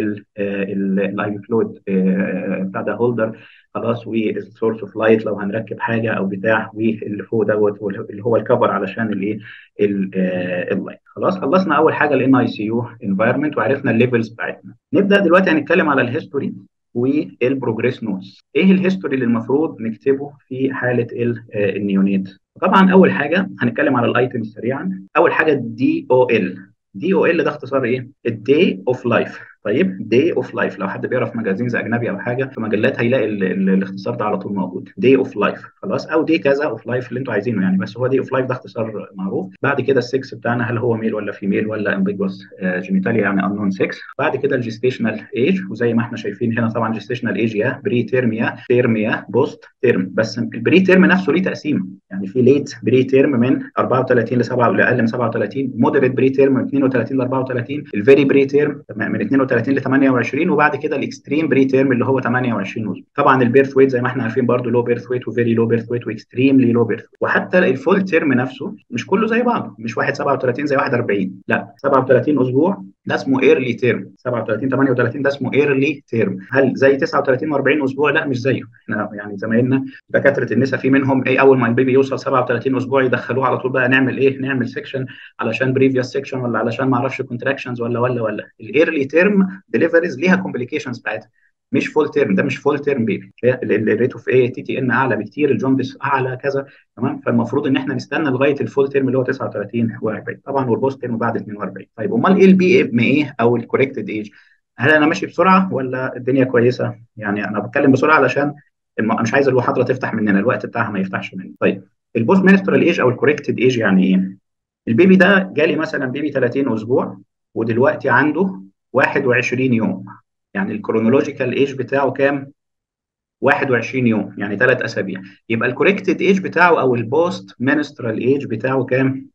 والاي فلويد بتاع ده هولدر. خلاص، والسورس اوف لايت لو هنركب حاجه او بتاع، واللي فوق دوت اللي هو الكفر علشان الايه؟ اللايت. خلاص، خلصنا اول حاجه الان اي سي يو انفايرمنت، وعرفنا الليفلز بتاعتنا. نبدا دلوقتي هنتكلم على الهيستوري والبروجريس نوتس. ايه الهيستوري اللي المفروض نكتبه في حاله النيونيت؟ طبعا اول حاجه هنتكلم على الايتم سريعا. اول حاجه دي او ال. دي او ال ده اختصار ايه؟ الداي اوف لايف. طيب داي اوف لايف، لو حد بيقرا في مجازينز اجنبي او حاجه في مجلات هيلاقي ال ال الاختصار ده على طول موجود، داي اوف لايف خلاص، او دي كذا اوف لايف اللي انتوا عايزينه يعني، بس هو دي اوف لايف ده اختصار معروف. بعد كده السكس بتاعنا، هل هو ميل ولا فيميل ولا امبيجوس جينيتاليا يعني انون سكس. بعد كده الجستيشنال ايج، وزي ما احنا شايفين هنا طبعا جستيشنال ايج يا بري تيرم يا تيرم يا بوست تيرم، بس البري تيرم نفسه ليه تقسيم، يعني في ليت بري تيرم من أربعة وثلاثين ل سبعة لاقل من سبعة وثلاثين، مودريت بري تيرم من اثنين وثلاثين ل أربعة وثلاثين، الفيري بري تيرم من اثنين وثلاثين ل ثمانية وعشرين، وبعد كده الاكستريم بري تيرم اللي هو ثمانية وعشرين اسبوع. طبعا البيرث ويت زي ما احنا عارفين برضو لو بيرث ويت وفيري لو بيرث ويت واكستريملي لو بيرث. وحتى الفول تيرم نفسه مش كله زي بعضه، مش واحد سبعة وثلاثين زي واحد أربعين، لا سبعة وثلاثين اسبوع ده اسمه ايرلي تيرم، سبعة وثلاثين ثمانية وثلاثين ده اسمه ايرلي تيرم. هل زي تسعة وثلاثين و40 اسبوع؟ لا مش زيه. احنا يعني زمايلنا دكاتره النساء في منهم ايه، اول ما البيبي يوصل سبعة وثلاثين اسبوع يدخلوه على طول بقى نعمل ايه، نعمل سيكشن علشان بريفيوس سيكشن ولا علشان ما اعرفش كونتراكشنز ولا ولا ولا الايرلي تيرم ديليفريز ليها كومبليكيشنز بتاعتها، مش فول تيرم، ده مش فول تيرم بيبي، الريت اوف ايه تي تي ان اعلى بكتير، الجوندس اعلى كذا تمام. فالمفروض ان احنا نستنى لغايه الفول تيرم اللي هو تسعة وثلاثين و40 طبعا، والبوست تيرم بعد اثنين وأربعين. طيب امال ايه البي ام ايه او الكوريكتد ايج؟ هل انا ماشي بسرعه ولا الدنيا كويسه؟ يعني انا بتكلم بسرعه علشان الم... مش عايز المحاضره تفتح مننا، الوقت بتاعها ما يفتحش مننا. طيب البوست مينسترال ايج او الكوريكتد ايج يعني ايه؟ البيبي ده جالي مثلا بيبي ثلاثين اسبوع ودلوقتي عنده واحد وعشرين يوم، يعني الكرونولوجيكال ايج بتاعه كام؟ واحد وعشرين يوم، يعني ثلاث اسابيع. يبقى الكوريكتد ايج بتاعه او البوست منسترال ايج بتاعه كام؟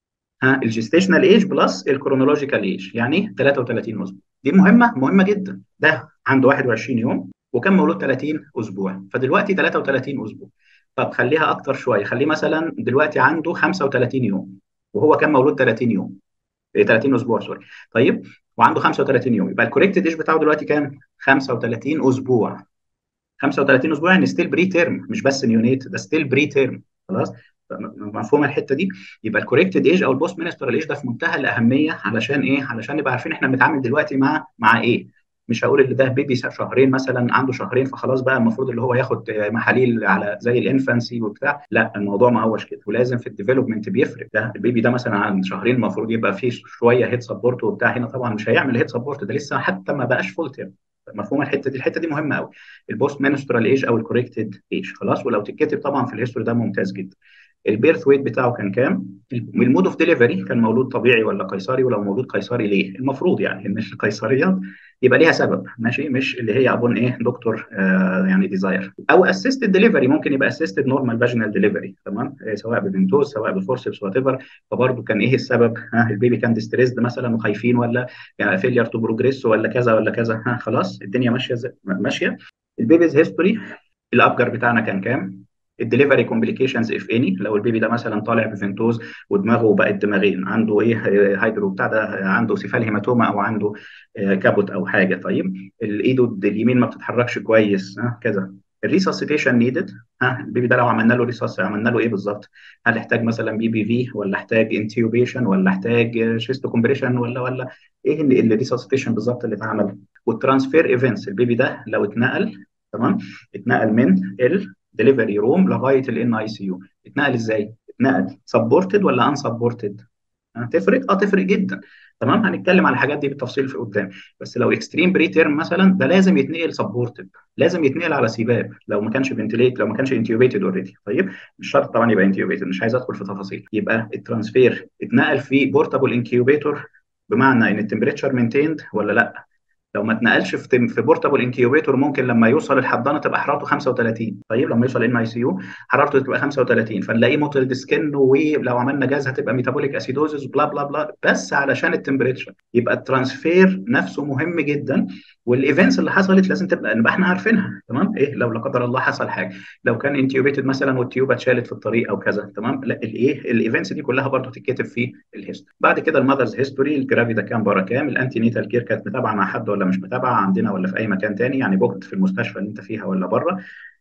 ها الجستيشنال ايج بلس الكرونولوجيكال ايج، يعني ثلاثة وثلاثين اسبوع. دي مهمه مهمه جدا. ده عنده واحد وعشرين يوم وكان مولود ثلاثين اسبوع، فدلوقتي ثلاثة وثلاثين اسبوع. طب خليها اكتر شويه، خليه مثلا دلوقتي عنده خمسة وثلاثين يوم وهو كان مولود ثلاثين يوم، ثلاثين اسبوع سوري. طيب وعنده خمسة وثلاثين يوم، يبقى الكوريكتد ايج بتاعه دلوقتي كام؟ خمسة وثلاثين اسبوع. خمسة وثلاثين اسبوع يعني ستيل بري تيرم، مش بس نيونيت، ده ستيل بري تيرم خلاص. مفهوم الحته دي؟ يبقى الكوريكتد ايج او البوست مينسترال ايج ده في منتهى الاهميه، علشان ايه؟ علشان نبقى عارفين احنا بنتعامل دلوقتي مع مع ايه. مش هقول اللي ده بيبي شهرين مثلا، عنده شهرين فخلاص بقى المفروض اللي هو ياخد محاليل على زي الانفانسي وبتاع، لا الموضوع ما هوش كده، ولازم في الديفلوبمنت بيفرق. ده البيبي ده مثلا عند شهرين المفروض يبقى فيه شويه هيد سبورت وبتاع، هنا طبعا مش هيعمل هيد سبورت، ده لسه حتى ما بقاش فول تيرم. مفهوم الحته دي؟ الحته دي مهمه قوي، البوست منسترال ايج او الكوريكتد ايج خلاص. ولو تتكتب طبعا في الهيستوري ده ممتاز جدا. البيرث ويت بتاعه كان كام؟ المود اوف ديليفري كان مولود طبيعي ولا قيصري؟ ولو مولود قيصري ليه؟ المفروض يعني ان القيصريات يبقى ليها سبب ماشي، مش اللي هي ابون ايه دكتور آه يعني ديزاير. او اسيستد ديليفري، ممكن يبقى اسيستد نورمال فاجينال ديليفري تمام، آه سواء بفنتوز سواء بفورسبس وات ايفر. فبرضه كان ايه السبب؟ ها البيبي كان ديستريسد مثلا وخايفين، ولا يعني فيلير تو بروجريس ولا كذا ولا كذا. ها خلاص الدنيا ماشيه ماشيه. البيبيز هيستوري، الابجر بتاعنا كان كام؟ الدليفري كومبليكيشنز اف اني، لو البيبي ده مثلا طالع بفنتوز ودماغه بقت دماغين، عنده ايه هيدرو بتاع ده، عنده سيفال هيماتوما او عنده كابوت او حاجه. طيب الايده اليمين ما بتتحركش كويس ها كذا. الريساسيتيشن نيدد، ها البيبي ده لو عملنا له ريساس عملنا له ايه بالظبط؟ هل احتاج مثلا بي بي في ولا احتاج انتيوبيشن ولا احتاج شيست كومبريشن ولا ولا ايه الريساسيتيشن بالظبط اللي اتعمل؟ والترانسفير ايفنتس، البيبي ده لو اتنقل تمام، اتنقل من الدليفري روم لغايه الان اي سي يو، اتنقل ازاي؟ اتنقل سبورتد ولا ان سبورتد؟ هتفرق؟ اه تفرق جدا تمام. هنتكلم على الحاجات دي بالتفصيل في قدام. بس لو اكستريم بري تيرم مثلا ده لازم يتنقل سبورتد، لازم يتنقل على سيباب لو ما كانش فنتليت، لو ما كانش انتيوبيتد اوريدي. طيب مش شرط طبعا يبقى انتيوبيتد، مش عايز ادخل في تفاصيل. يبقى الترانسفير اتنقل في بورتابل انكيوبيتور، بمعنى ان التمبريتشر مينتيند ولا لا. لو ما اتنقلش في في بورتابل انكيوبيتور ممكن لما يوصل الحضانه تبقى حرارته خمسة وثلاثين. طيب لما يوصل ان اي سي يو حرارته تبقى خمسة وثلاثين، فنلاقيه موتيلد سكن، ولو عملنا جاز هتبقى ميتابوليك اسيدوزز بلا بلا بلا، بس علشان التمبريتشر. يبقى الترانسفير نفسه مهم جدا. والايفنتس اللي حصلت لازم تبقى نبقى احنا عارفينها تمام. ايه لو لا قدر الله حصل حاجه، لو كان انتيوبيتد مثلا والتيوب اتشالت في الطريق او كذا تمام، لا الايه الايفنتس دي كلها برضو تتكتب في الهيستوري. بعد كده المذرز هيستوري، الجرافي ده كام بره كام، الانتي نيتال كير كانت متابعه مع حد ولا مش متابعه، عندنا ولا في اي مكان تاني يعني بوكت في المستشفى اللي انت فيها ولا بره.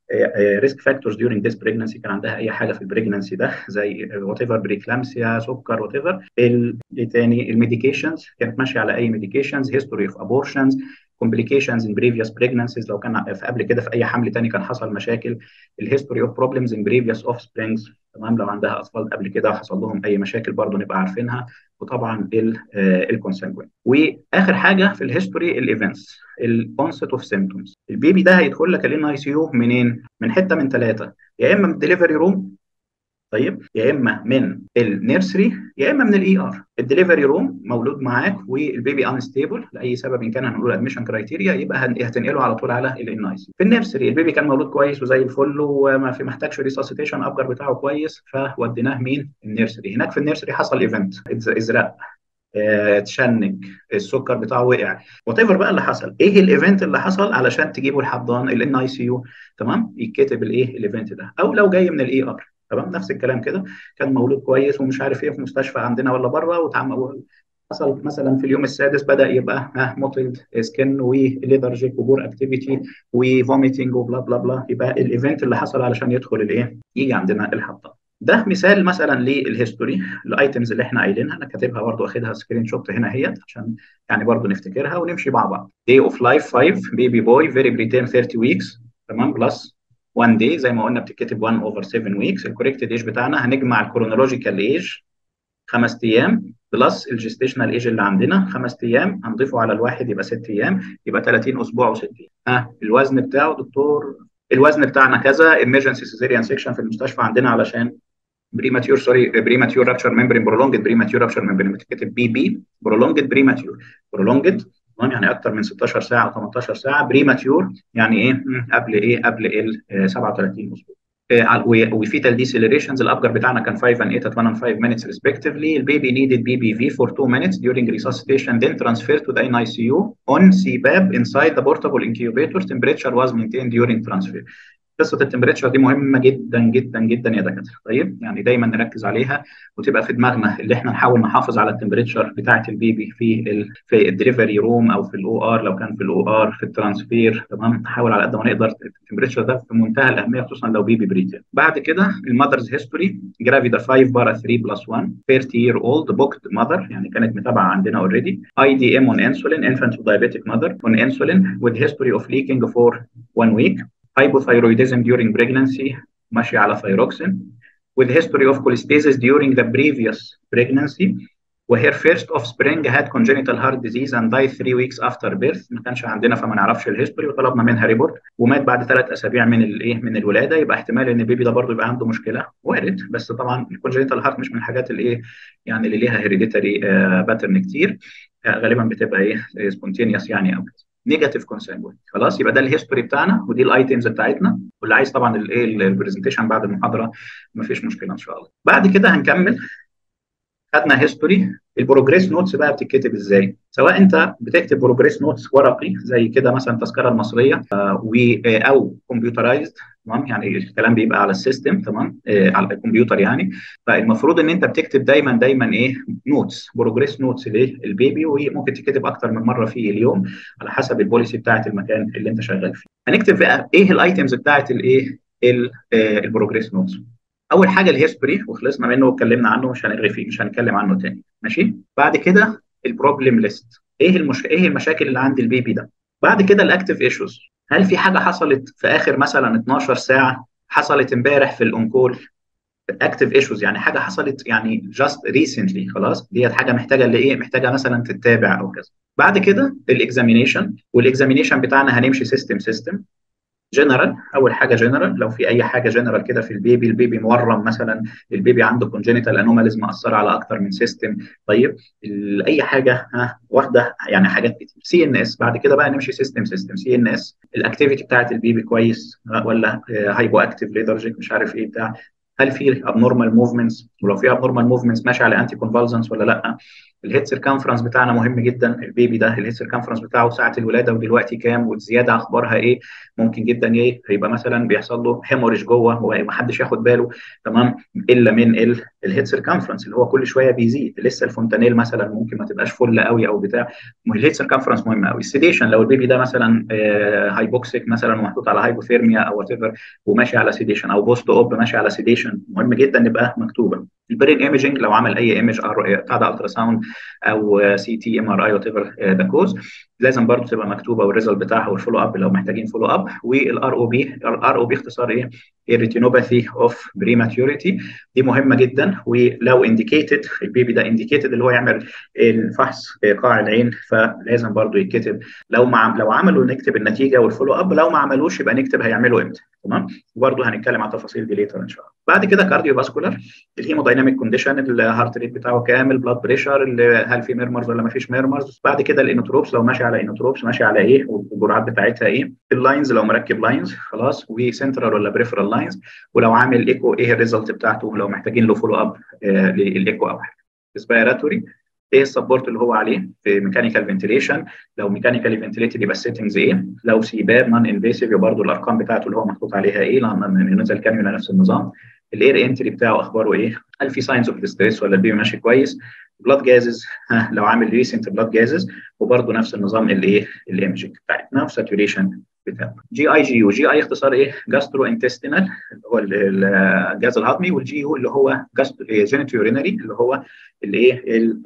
ريسك فاكتورز ديورنج ذيس بريجنسي، كان عندها اي حاجه في البريجنسي ده زي وات ايفر بريكلامسيا سكر وات ايفر. ايه تاني؟ الميديكيشنز كانت ماشيه على اي ميديكيشنز، هيستوري اوف ابورشنز، complications in previous pregnancies لو كان في قبل كده في اي حمل تاني كان حصل مشاكل، الهيستوري اوف بروبلمز ان بريفيوس اوف سبرينجز، تمام، لو عندها اطفال قبل كده وحصل لهم اي مشاكل برضه نبقى عارفينها، وطبعا الكونسنجوين. واخر حاجه في الهيستوري الايفنتس، الاونست اوف سيمبتومز. البيبي ده هيدخل لك الان اي سي يو منين؟ من حته من ثلاثه، يا اما من الدليفري روم، طيب، يا اما من النيرسري، يا اما من الاي ار. الدليفري روم مولود معاك والبيبي انستيبل لاي سبب ان كان، هنقول ادميشن كرايتيريا، يبقى هتنقله على طول على الان اي سي. في النيرسري البيبي كان مولود كويس وزي الفل وما في محتاجش ريساسيتيشن، الابجر بتاعه كويس، فوديناه مين؟ النيرسري. هناك في النيرسري حصل ايفنت، ازرق، اتشنج، السكر بتاعه وقع، وات ايفر بقى اللي حصل. ايه الايفنت اللي حصل علشان تجيبه الحضان الان اي سي يو؟ تمام، يتكتب الايه الايفنت ده. او لو جاي من الاي ار، تمام، نفس الكلام كده، كان مولود كويس ومش عارف ايه في مستشفى عندنا ولا بره، وتعمل حصل مثلا في اليوم السادس بدا يبقى ها موتيلد سكن وليدرجيك وبور اكتيفيتي وفوميتنج وبلا بلا بلا، يبقى الايفنت اللي حصل علشان يدخل الايه، يجي عندنا الحضان. ده مثال مثلا للهيستوري، الايتمز اللي احنا قايلينها، انا كاتبها برضو، واخدها سكرين شوت هنا اهيت عشان يعني برضو نفتكرها ونمشي مع بعض. day of life خمسة، baby boy very preterm ثلاثين weeks، تمام، بلس واحد day زي ما قلنا بتتكتب واحد over سبعة weeks. الكوريكتد ايج بتاعنا هنجمع الكرونولوجيكال ايج خمس ايام بلس الجستيشنال ايج اللي عندنا خمس ايام، هنضيفه على الواحد يبقى ست ايام، يبقى ثلاثين اسبوع وست ايام. ها الوزن بتاعه دكتور؟ الوزن بتاعنا كذا، emergency cesarean section في المستشفى عندنا علشان بريماتيور، سوري، بريماتيور رابشر ممبرين، برولونجد بريماتيور رابشر ممبرين، بتتكتب بي بي، برولونجد بريماتيور، برولونجد تمام يعني اكتر من ستاشر ساعه او تمنتاشر ساعه، بريماتيور يعني ايه؟ قبل ايه؟ قبل ال سبعة وثلاثين اسبوع. وفيتال ديسيلريشنز الابجر بتاعنا كان خمسة and eight at one and five minutes respectively. البيبي needed بي بي في for two minutes during resuscitation, then transferred to the ان اي سي يو on C PAP inside the portable incubator. Temperature was maintained during transfer. قصه التمبريتشر دي مهمه جدا جدا جدا يا دكاتره، طيب يعني دايما نركز عليها وتبقى في دماغنا، اللي احنا نحاول نحافظ على التمبريتشر بتاعه البيبي في ال في الدليفري روم او في الاو ار، لو كان في الاو ار في الترانسفير، تمام، نحاول على قد ما نقدر. التمبريتشر ده في منتهى الاهميه خصوصا لو بيبي بريتير. بعد كده المذرز هيستوري، جرافيدا خمسة بارا ثلاثة بلس واحد، ثلاثين year old booked mother يعني كانت متابعه عندنا اوريدي، اي دي ام on insulin, infant diabetic mother on insulin with history of leaking for one week, hypothyroidism during pregnancy ماشي على thyroxine, with history of cholestasis during the previous pregnancy, وهير first offspring had congenital heart disease and died three weeks after birth. ما كانش عندنا فما نعرفش الهيستوري، وطلبنا منها ريبورت، ومات بعد ثلاث اسابيع من الايه، من الولاده. يبقى احتمال ان البيبي ده برضه يبقى عنده مشكله، وارد، بس طبعا الكونجنيتال هارت مش من الحاجات اللي ايه يعني اللي ليها هيريديتاري باترن كتير، آه غالبا بتبقى ايه سبونتينيوس يعني او كده. نيجاتيف كونسانجوين، خلاص، يبقى ده الهيستوري بتاعنا ودي الايتمز بتاعتنا. واللي عايز طبعا الايه البرزنتيشن بعد المحاضره مفيش مشكله ان شاء الله. بعد كده هنكمل، خدنا هيستوري. البروجريس نوتس بقى بتتكتب ازاي؟ سواء انت بتكتب بروجريس نوتس ورقي زي كده مثلا التذكره المصريه، آه و آه او كمبيوترايزد، تمام، يعني الكلام بيبقى على السيستم، تمام، آه على الكمبيوتر يعني. فالمفروض ان انت بتكتب دايما دايما ايه؟ نوتس، بروجريس نوتس للبيبي، وممكن تكتب اكتر من مره في اليوم على حسب البوليسي بتاعه المكان اللي انت شغال فيه. هنكتب بقى ايه الايتمز بتاعه الايه؟ البروجريس نوتس. اول حاجه الهيستوري وخلصنا منه واتكلمنا عنه، مش هنرغي فيه، مش هنتكلم عنه تاني، ماشي. بعد كده البروبلم ليست، ايه المش... ايه المشاكل اللي عند البيبي ده. بعد كده الاكتيف ايشوز، هل في حاجه حصلت في اخر مثلا اتناشر ساعه، حصلت امبارح في الاونكول، اكتيف ايشوز يعني حاجه حصلت يعني جاست ريسنتلي، خلاص، ديت حاجه محتاجه لايه، محتاجه مثلا تتابع او كذا. بعد كده الاكزامينيشن، والاكزامينيشن بتاعنا هنمشي سيستم سيستم. جنرال، اول حاجه جنرال، لو في اي حاجه جنرال كده في البيبي، البيبي مورم مثلا، البيبي عنده كونجينيتال انوماليز مأثره على اكتر من سيستم، طيب اي حاجه ها واخده يعني حاجات كتير. سي ان اس، بعد كده بقى نمشي سيستم سيستم. سي ان اس الاكتيفيتي بتاعت البيبي كويس ولا هايبو اكتيف ليدرجيك مش عارف ايه بتاع، هل في ابنورمال موفمنتس، ولو في ابنورمال موفمنتس ماشي على انتي كونفالسنس ولا لا. الهيد سيركمفرنس بتاعنا مهم جدا، البيبي ده الهيد سيركمفرنس بتاعه ساعه الولاده ودلوقتي كام، والزياده اخبارها ايه. ممكن جدا ايه يبقى مثلا بيحصل له هيموريج جوه ومحدش ياخد باله، تمام، الا من الهيد سيركمفرنس اللي هو كل شويه بيزيد. لسه الفونتانيل مثلا ممكن ما تبقاش فل قوي او بتاع، الهيد سيركمفرنس مهم قوي. السيديشن، لو البيبي ده مثلا آه هايبوكسيك مثلا ومحطوط على هايبوثيرميا او وات ايفر وماشي على سيديشن، او بوست اوب ماشي على سيديشن، مهم جدا نبقى مكتوبه. البرين ايمجنج لو عمل اي ايمج بتاع ده الترا ساوند او سي تي ام ار اي وات ايفر ذا كوز، لازم برضو تبقى مكتوبه والريزلت بتاعها والفولو اب لو محتاجين فولو اب. والار او بي، الار او بي اختصار ايه؟ الريتينوباثي اوف بريماتيوريتي، دي مهمه جدا. ولو انديكيتد البيبي ده انديكيتد اللي هو يعمل الفحص قاع العين، فلازم برضو يتكتب. لو مع لو عملوا نكتب النتيجه والفولو اب، لو ما عملوش يبقى نكتب هيعملوا امتى. تمام. وبرضه هنتكلم عن التفاصيل دي ليتر ان شاء الله. بعد كده كارديو فاسكولار، الهيمودايناميك كونديشن، الهارت ريت بتاعه كام، البلاد بريشر، هل في ميرمرز ولا ما فيش ميرمرز. بعد كده الانوتروبس لو ماشي على انوتروبس ماشي على ايه، والجرعات بتاعتها ايه. اللاينز لو مركب لاينز خلاص، وسنترال ولا بريفرال لاينز. ولو عامل ايكو ايه الريزلت بتاعته، لو محتاجين له فولو اب آه للايكو او حاجه. ريسبيراتوري، ايه السبورت اللي هو عليه في ميكانيكال فنتيليشن، لو ميكانيكالي فنتيليتد يبقى السيتنجز ايه، لو سيباب نون انفيسيف يبقى برضه الارقام بتاعته اللي هو محطوط عليها ايه، لان نزل كانيولا نفس النظام. الاير انتري بتاعه اخباره ايه، هل في ساينز اوف ديستريس ولا البيبي ماشي كويس. بلاد جازز، ها لو عامل ريسنت بلاد جازز، وبرضه نفس النظام الايه الايمجنج بتاعتنا وساتوريشن بتاعه. جي اي جي يو، جي اي اختصار ايه، جاسترو انتستينال اللي هو الجهاز الهضمي، والجي يو اللي هو جينيتو يورينري اللي هو الايه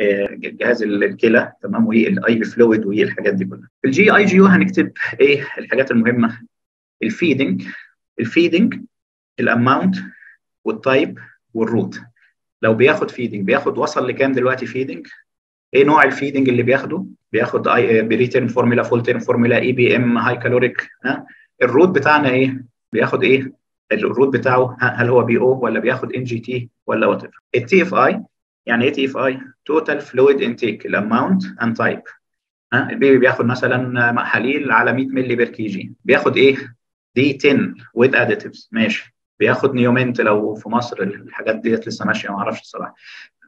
جهاز الكلى. تمام. والاي في فلويد والحاجات دي كلها. في الجي اي جي يو هنكتب ايه الحاجات المهمه، الفيدنج الفيدنج الاماونت والتايب والروت. لو بياخد فيدنج بياخد وصل لكام دلوقتي فيدنج، ايه نوع الفيدنج اللي بياخده، بياخد اي بريتيرم فورمولا، فول تيرم فورمولا، اي بي ام، هاي كالوريك. ها الروت بتاعنا ايه، بياخد ايه الروت بتاعه، هل هو بي او ولا بياخد ان جي تي ولا وات ايفر. التي اف اي، يعني ايه تي اف اي؟ توتال فلويد انتيك، الاماونت اند تايب. ها البيبي بياخد مثلا محاليل على مية مللي بير كي جي، بياخد ايه؟ دي عشرة ويز اديتيفز، ماشي. بياخد نيومنت لو في مصر الحاجات ديت لسه ماشيه، ما اعرفش الصراحه،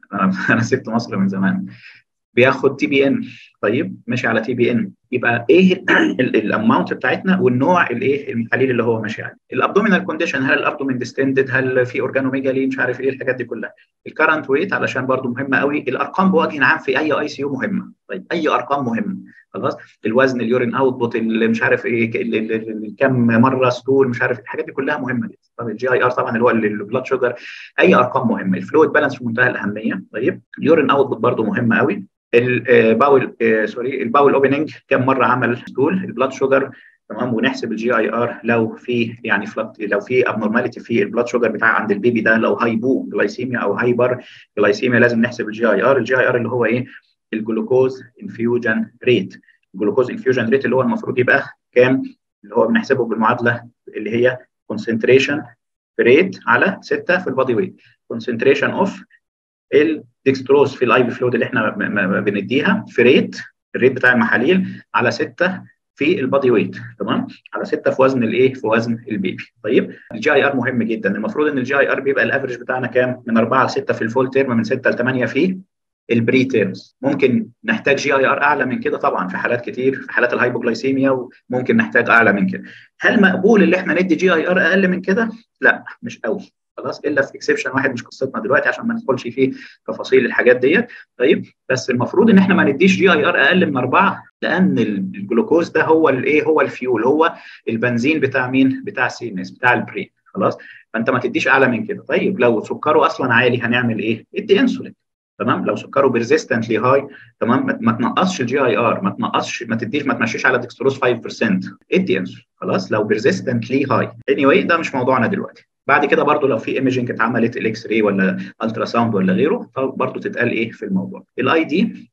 انا سبت مصر من زمان. بياخد تي بي ان، طيب ماشي على تي بي ان. يبقى ايه الاماونت بتاعتنا والنوع الايه المحاليل اللي هو ماشي عليه. الابدومينال كونديشن، هل الابدومين ديستندد، هل في اورجانوميجالي، مش عارف ايه الحاجات دي كلها. الكرنت ويت علشان برضو مهمه قوي. الارقام بوجه عام في اي اي سي يو مهمه، طيب اي ارقام مهمه خلاص. الوزن، اليورين اوتبوت، اللي مش عارف ايه، كم مره ستول، مش عارف الحاجات دي كلها مهمه جدا. طب الجي اي ار طبعا اللي هو البلاد شوجر، اي ارقام مهمه. الفلويد بالانس في منتهى الاهميه. طيب اليورين اوتبوت برضو مهمه قوي. الباول سوري الباول اوبننج كم مره عمل ستول. البلاد شوجر، تمام. ونحسب الجي اي ار لو في يعني فلت، لو في ابنورماليتي في البلاد شوجر بتاع عند البيبي ده، لو هايبو جلايسيميا او هايبر جلايسيميا لازم نحسب الجي اي ار. الجي اي ار اللي هو ايه، الجلوكوز انفيوجن ريت. الجلوكوز انفيوجن ريت اللي هو المفروض يبقى كام، اللي هو بنحسبه بالمعادله اللي هي كونسنتريشن ريت على ستة في البادي ويت، كونسنتريشن اوف الديكستروز في الاي بي فلويد اللي احنا بنديها في ريت، الريت بتاع المحاليل على ستة في البادي ويت، تمام، على ستة في وزن الايه، في وزن البيبي. طيب الجي اي ار مهم جدا. المفروض ان الجي اي ار بيبقى الافرج بتاعنا كام، من أربعة ل ستة في الفول تيرم، من ستة ل ثمانية في البري تيرمز. ممكن نحتاج جي اي ار اعلى من كده طبعا في حالات كتير، في حالات الهايبوغلايسيميا وممكن نحتاج اعلى من كده. هل مقبول اللي احنا ندي جي اي ار اقل من كده؟ لا مش قوي خلاص، الا في اكسبشن واحد مش قصتنا دلوقتي عشان ما ندخلش فيه تفاصيل الحاجات ديت. طيب بس المفروض ان احنا ما نديش جي اي ار اقل من أربعة، لان الجلوكوز ده هو الايه، هو الفيول، هو البنزين بتاع مين، بتاع السي ان اس، بتاع البرين خلاص. فانت ما تديش اعلى من كده. طيب لو سكره اصلا عالي هنعمل ايه؟ ادي انسولين، تمام. لو سكره بيرزيستنتلي هاي، تمام، ما تنقصش الجي اي ار، ما تنقصش، ما تديش، ما تمشيش على ديكستروز خمسة بالمية، ادي انسولين خلاص لو بيرزيستنتلي هاي. اني anyway ده مش موضوعنا دلوقتي. بعد كده برضو لو في ايمجنج اتعملت، الاكس راي ولا الترا ساوند ولا غيره، برضو تتقال ايه في الموضوع. الاي دي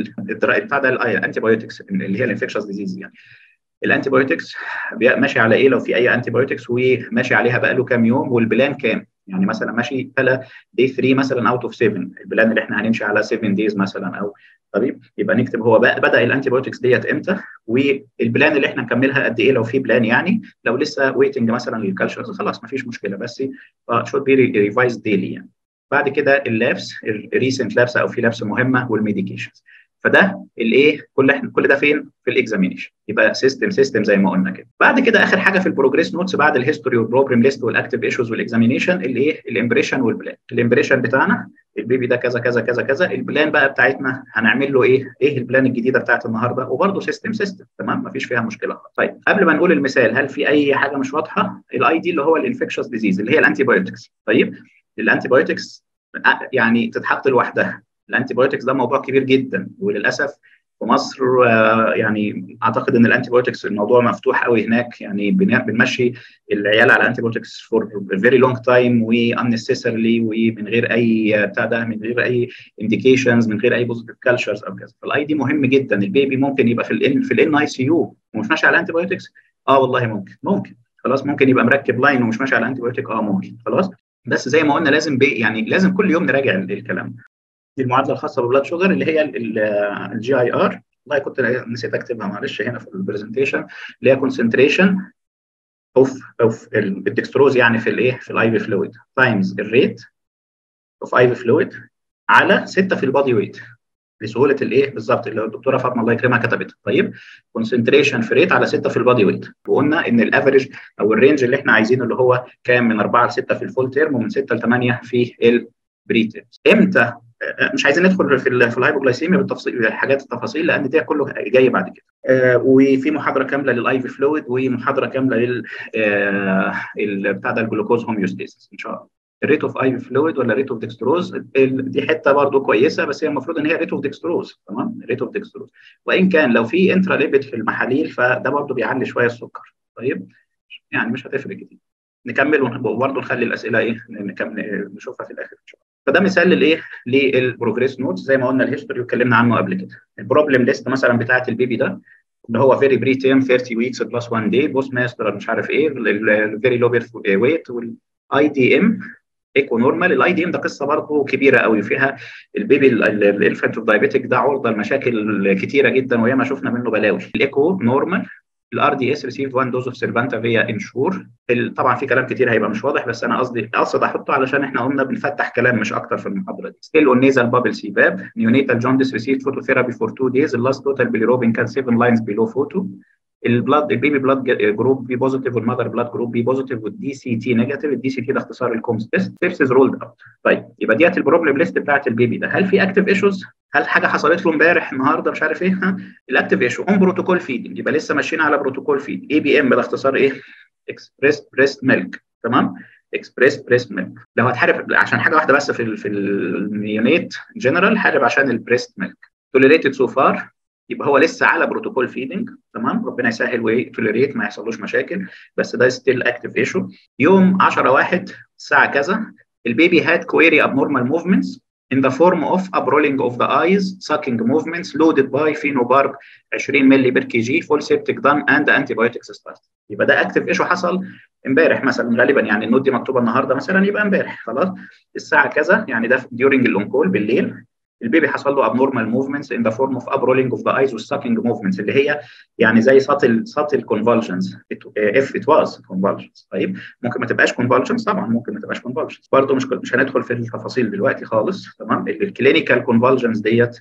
بتاع ده الانتي بايوتكس اللي هي الانفكشوس ديزيز، يعني الانتي بايوتكس ماشي على ايه، لو في اي انتي بايوتكس وماشي عليها بقى له كام يوم، والبلان كام، يعني مثلا ماشي دي ثلاثة مثلا اوت اوف سبعة، البلان اللي احنا هنمشي على سبعة دايز مثلا او. طيب يبقى نكتب هو بدا الانتي بايوتكس ديت امتى، والبلان اللي احنا نكملها قد ايه لو في بلان، يعني لو لسه ويتنج مثلا للكالتشرز خلاص ما فيش مشكله، بس شود بي ريفايز ديلي يعني. بعد كده اللابس، الريسنت لابس او في لابس مهمه، والميديكيشنز. فده الايه، كل احنا كل ده فين في الاكزامينيشن، يبقى سيستم سيستم زي ما قلنا كده. بعد كده اخر حاجه في البروجريس نوتس بعد الهيستوري والبروبلم ليست والاكتيف ايشوز والاكزامينيشن، الايه، الامبريشن والبلان. الامبريشن بتاعنا البيبي ده كذا كذا كذا كذا، البلان بقى بتاعتنا هنعمل له ايه، ايه البلان الجديده بتاعت النهارده، وبرده سيستم سيستم تمام، مفيش فيها مشكله. طيب قبل ما نقول المثال، هل في اي حاجه مش واضحه؟ الاي دي اللي هو الانفكشوس ديزيز اللي هي الانتي بايوتكس. طيب الانتي بايوتكس يعني تتحط لوحدها. الانتي بايوتكس ده موضوع كبير جدا، وللاسف في مصر آه، يعني اعتقد ان الانتي بايوتكس الموضوع مفتوح قوي هناك، يعني بن- بنمشي العيال على انتي بايوتكس فور فيري لونج تايم وانسيسرلي، ومن غير اي بتاع ده، من غير اي انديكيشنز، من غير اي بوزيتيف كالتشرز او كذا. فالاي دي مهم جدا. البيبي ممكن يبقى في الان في الان اي سي يو ومش ماشي على انتي بايوتكس. اه والله ممكن ممكن خلاص. ممكن يبقى مركب لاين ومش ماشي على انتي بايوتيك. اه ممكن خلاص. بس زي ما قلنا لازم بي يعني لازم كل يوم نراجع الكلام. دي المعادله الخاصه بالبلاد شوجر اللي هي الجي اي ار. والله كنت نسيت اكتبها معلش هنا في البرزنتيشن، اللي هي كونسنتريشن اوف اوف الدكستروز يعني في الايه في الاي في فلويد تايمز الريت اوف اي في فلويد على ستة في البادي ويت، لسهوله الايه بالظبط اللي الدكتوره فاطمه الله يكرمها كتبتها. طيب كونسنتريشن في ريت على ستة في البادي ويت، وقلنا ان الافريج او الرينج اللي احنا عايزينه اللي هو كام؟ من أربعة ل ستة في الفول تيرم، ومن ستة ل ثمانية في البري تيرم. امتى؟ مش عايزين ندخل في ال في الهايبوجلايسيميا بالتفصيل، الحاجات التفاصيل، لان ده كله جاي بعد كده. آه وفي محاضره كامله للاي في فلويد، ومحاضره كامله لل آه بتاع ده الجلوكوز هوميوستاسيس ان شاء الله. الريت اوف اي فلويد ولا ريت اوف ديكستروز؟ دي حته برضو كويسه، بس هي المفروض ان هي ريت اوف ديكستروز. تمام، ريت اوف ديكستروز. وان كان لو في انترا ليبيد في المحاليل فده برضو بيعلي شويه السكر. طيب يعني مش هتفرق كتير. نكمل وبرضه نخلي الاسئله ايه نكمل نشوفها في الاخر ان شاء الله. فده مثال للايه للبروجريس نوتس. زي ما قلنا الهيستوري واتكلمنا عنه قبل كده. البروبلم ليست مثلا بتاعه البيبي ده اللي هو فيري بري تيم ثلاثين ويكس بلس واحد داي بوست ماستر مش عارف ايه الفيري لو بيرث ويت والاي دي ام ايكو نورمال. الاي دي ام ده قصه برضه كبيره قوي فيها. البيبي الانفانت اوف دايابيتك ده عرضه لمشاكل كتيره جدا، وياما شفنا منه بلاوي. الايكو نورمال. الار دي اس ريسيفد واحد دوز اوف سيرفانتا فيا انشور. طبعا في كلام كتير هيبقى مش واضح، بس انا قصدي اقصد احطه علشان احنا قلنا بنفتح كلام مش اكتر في المحاضره دي. ستيل اون نيزل بابل سيباب. نيونيتال جوندس ريسيفد فوتوثيرابي فور تو دايز. اللاست توتال بيليروبين كان سبعة لاينز بيلو فوتو. البلاد البيبي بلاد جروب بي بوزيتيف، والمذر بلاد جروب بي بوزيتيف، والدي سي تي نيجاتيف. الدي سي تي ده اختصار الكومز تيست. سيبسز رولد اوت. طيب يبقى ديت البروبلم ليست بتاعت البيبي ده. هل في اكتيف ايشوز؟ هل حاجه حصلت له امبارح النهارده مش عارف ايه؟ ها الاكتيف ايشو اون بروتوكول فيدنج، يبقى لسه ماشيين على بروتوكول فيد. اي بي ام ده اختصار ايه؟ اكسبريس بريست ميلك. تمام، اكسبريس بريست ميلك. لو هتحارب عشان حاجه واحده بس في ال في النيونيت جنرال، حارب عشان البريست ميلك. توليريتد سو فار، يبقى هو لسه على بروتوكول فيدنج. تمام، ربنا يسهل ويتوليريت ما يحصلوش مشاكل، بس ده ستيل اكتيف ايشو. يوم عشرة واحد الساعه كذا البيبي had query abnormal movements in the form of uprolling of the eyes, sucking movements loaded by phenobarb عشرين مللي بير كي جي full septic done and antibiotics start. يبقى ده اكتيف ايشو حصل امبارح مثلا غالبا، يعني النوت دي مكتوبه النهارده مثلا يبقى امبارح خلاص الساعه كذا، يعني ده during الاونكول بالليل. البيبي حصل له abnormal movements in the form of uprolling of the eyes with sucking movements اللي هي يعني زي subtle subtle convulsions if it was convulsions. طيب ممكن ما تبقاش convulsions، طبعا ممكن ما تبقاش convulsions برضه، مش مش هندخل في التفاصيل دلوقتي خالص. تمام، الكلينيكال convulsions ديت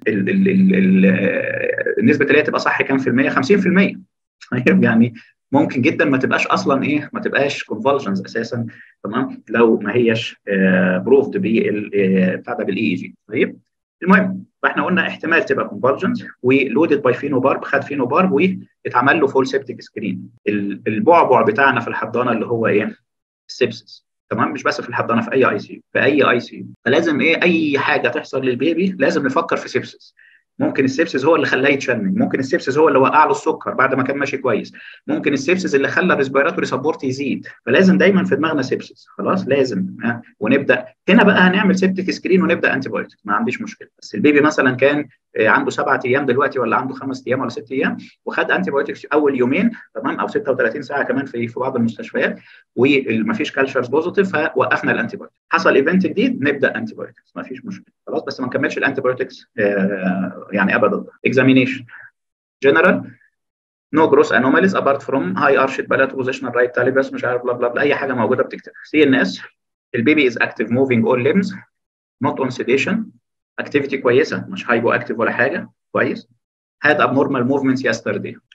النسبه اللي هي تبقى صح كام في المية؟ خمسين في المية. طيب يعني ممكن جدا ما تبقاش اصلا ايه، ما تبقاش convulsions اساسا. تمام، لو ما هيش بروفد بال بتاع ده بالاي اي جي. طيب المهم فاحنا قلنا احتمال تبقى كونفرجنس، ولودد باي فينوبارب، خد فينوبارب واتعمل له فول سيبتيك سكرين. البعبع بتاعنا في الحضانه اللي هو ايه؟ السبسس. تمام، مش بس في الحضانه، في اي اي سي في اي اي سي فلازم ايه اي حاجه تحصل للبيبي لازم نفكر في سبسس. ممكن السبسس هو اللي خلاه يتشنج، ممكن السبسس هو اللي وقع له السكر بعد ما كان ماشي كويس، ممكن السبسس اللي خلى الريسبيراتوري سبورت يزيد. فلازم دايما في دماغنا سبسس خلاص لازم. ها ونبدا هنا بقى هنعمل سيبتيك سكرين ونبدا انتي بايوتيك، ما عنديش مشكله. بس البيبي مثلا كان عنده سبعة ايام دلوقتي، ولا عنده خمس ايام ولا ست ايام، وخد انتي بايوتيك اول يومين تمام، او ستة وثلاثين ساعه كمان في في بعض المستشفيات، ومفيش كالشرز بوزيتيف، فوقفنا الانتي بايوتيك. حصل ايفنت جديد نبدا انتي بايوتكس، ما فيش مشكله خلاص، بس ما نكملش الانتي بايوتكس آه يعني ابدا. اكزامينيشن جنرال نو جروس انوماليز ابارت فروم هاي ارشد بالات بوزيشنال رايت تاليبس مش عارف بلا بلا بلا، اي حاجه موجوده بتكتبها. سي ان اس البيبي از اكتيف موفينج اول ليمز نوت اون سيديشن، اكتيفيتي كويسه مش هايبو اكتيف ولا حاجه، كويس. had abnormal movements yesterday.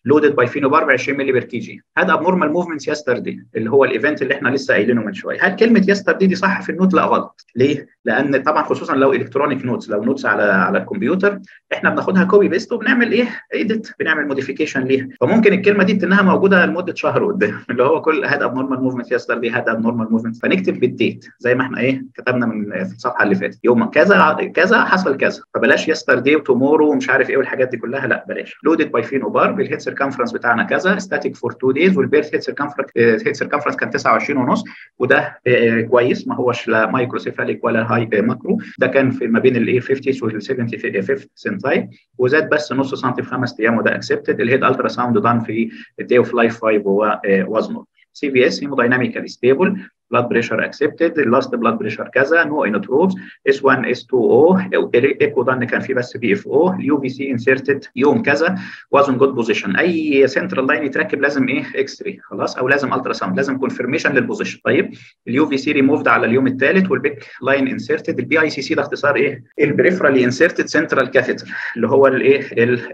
لودد باي فينوبار ب عشرين مللي بير كي جي. هاد ابنورمال موفمنتس يستردي اللي هو الايفنت اللي احنا لسه قايلينه من شويه. هل كلمه يستردي دي صح في النوت؟ لا غلط. ليه؟ لان طبعا خصوصا لو الكترونيك نوتس، لو نوتس على على الكمبيوتر احنا بناخدها كوبي بيست وبنعمل ايه؟ ايديت، بنعمل موديفيكيشن ليها. فممكن الكلمه دي انها موجوده لمده شهر قدام اللي هو كل هاد ابنورمال موفمنت يستردي، هاد ابنورمال موفمنت، فنكتب بالديت زي ما احنا ايه كتبنا من في الصفحه اللي فاتت، يوم كذا كذا حصل كذا. فبلاش يستردي وتومورو ومش عارف ايه والحاجات دي كلها، لا بلاش. لودد باي فينوبار بالهيد سيركمفرنس بتاعنا كذا، ستاتيك فور تو دايز، والبيرث هيد سيركمفرنس هيد سيركمفرنس كان تسعة وعشرين ونص، وده آه كويس، ما هوش لا مايكروسيفاليك ولا هاي آه ماكرو، ده كان في ما بين الايه خمسين وال سبعين خمسين سنتايل، وزاد بس نص سم في خمس ايام وده اكسبتد. الهيد الترا ساوند دان في الدي اوف لايف خمسة هو آه وزنه. سي في اس هيمودايناميكالي ستيبل، blood pressure accepted، اللاست blood pressure كذا، نو انوتروبس، اس واحد اس اتنين او، ايكو دان كان في بس بي اف او، اليو في سي انسرتد يوم كذا، وزن جود بوزيشن. اي سنترال لاين يتركب لازم ايه؟ اكس راي خلاص، او لازم الترا ساوند، لازم كونفirmation للبوزيشن. طيب اليو في سي ريموفد على اليوم الثالث، والبيك لاين انسرتد. البي اي سي سي ده اختصار ايه؟ البريفرالي انسرتد سنترال كاثيتر، اللي هو الايه؟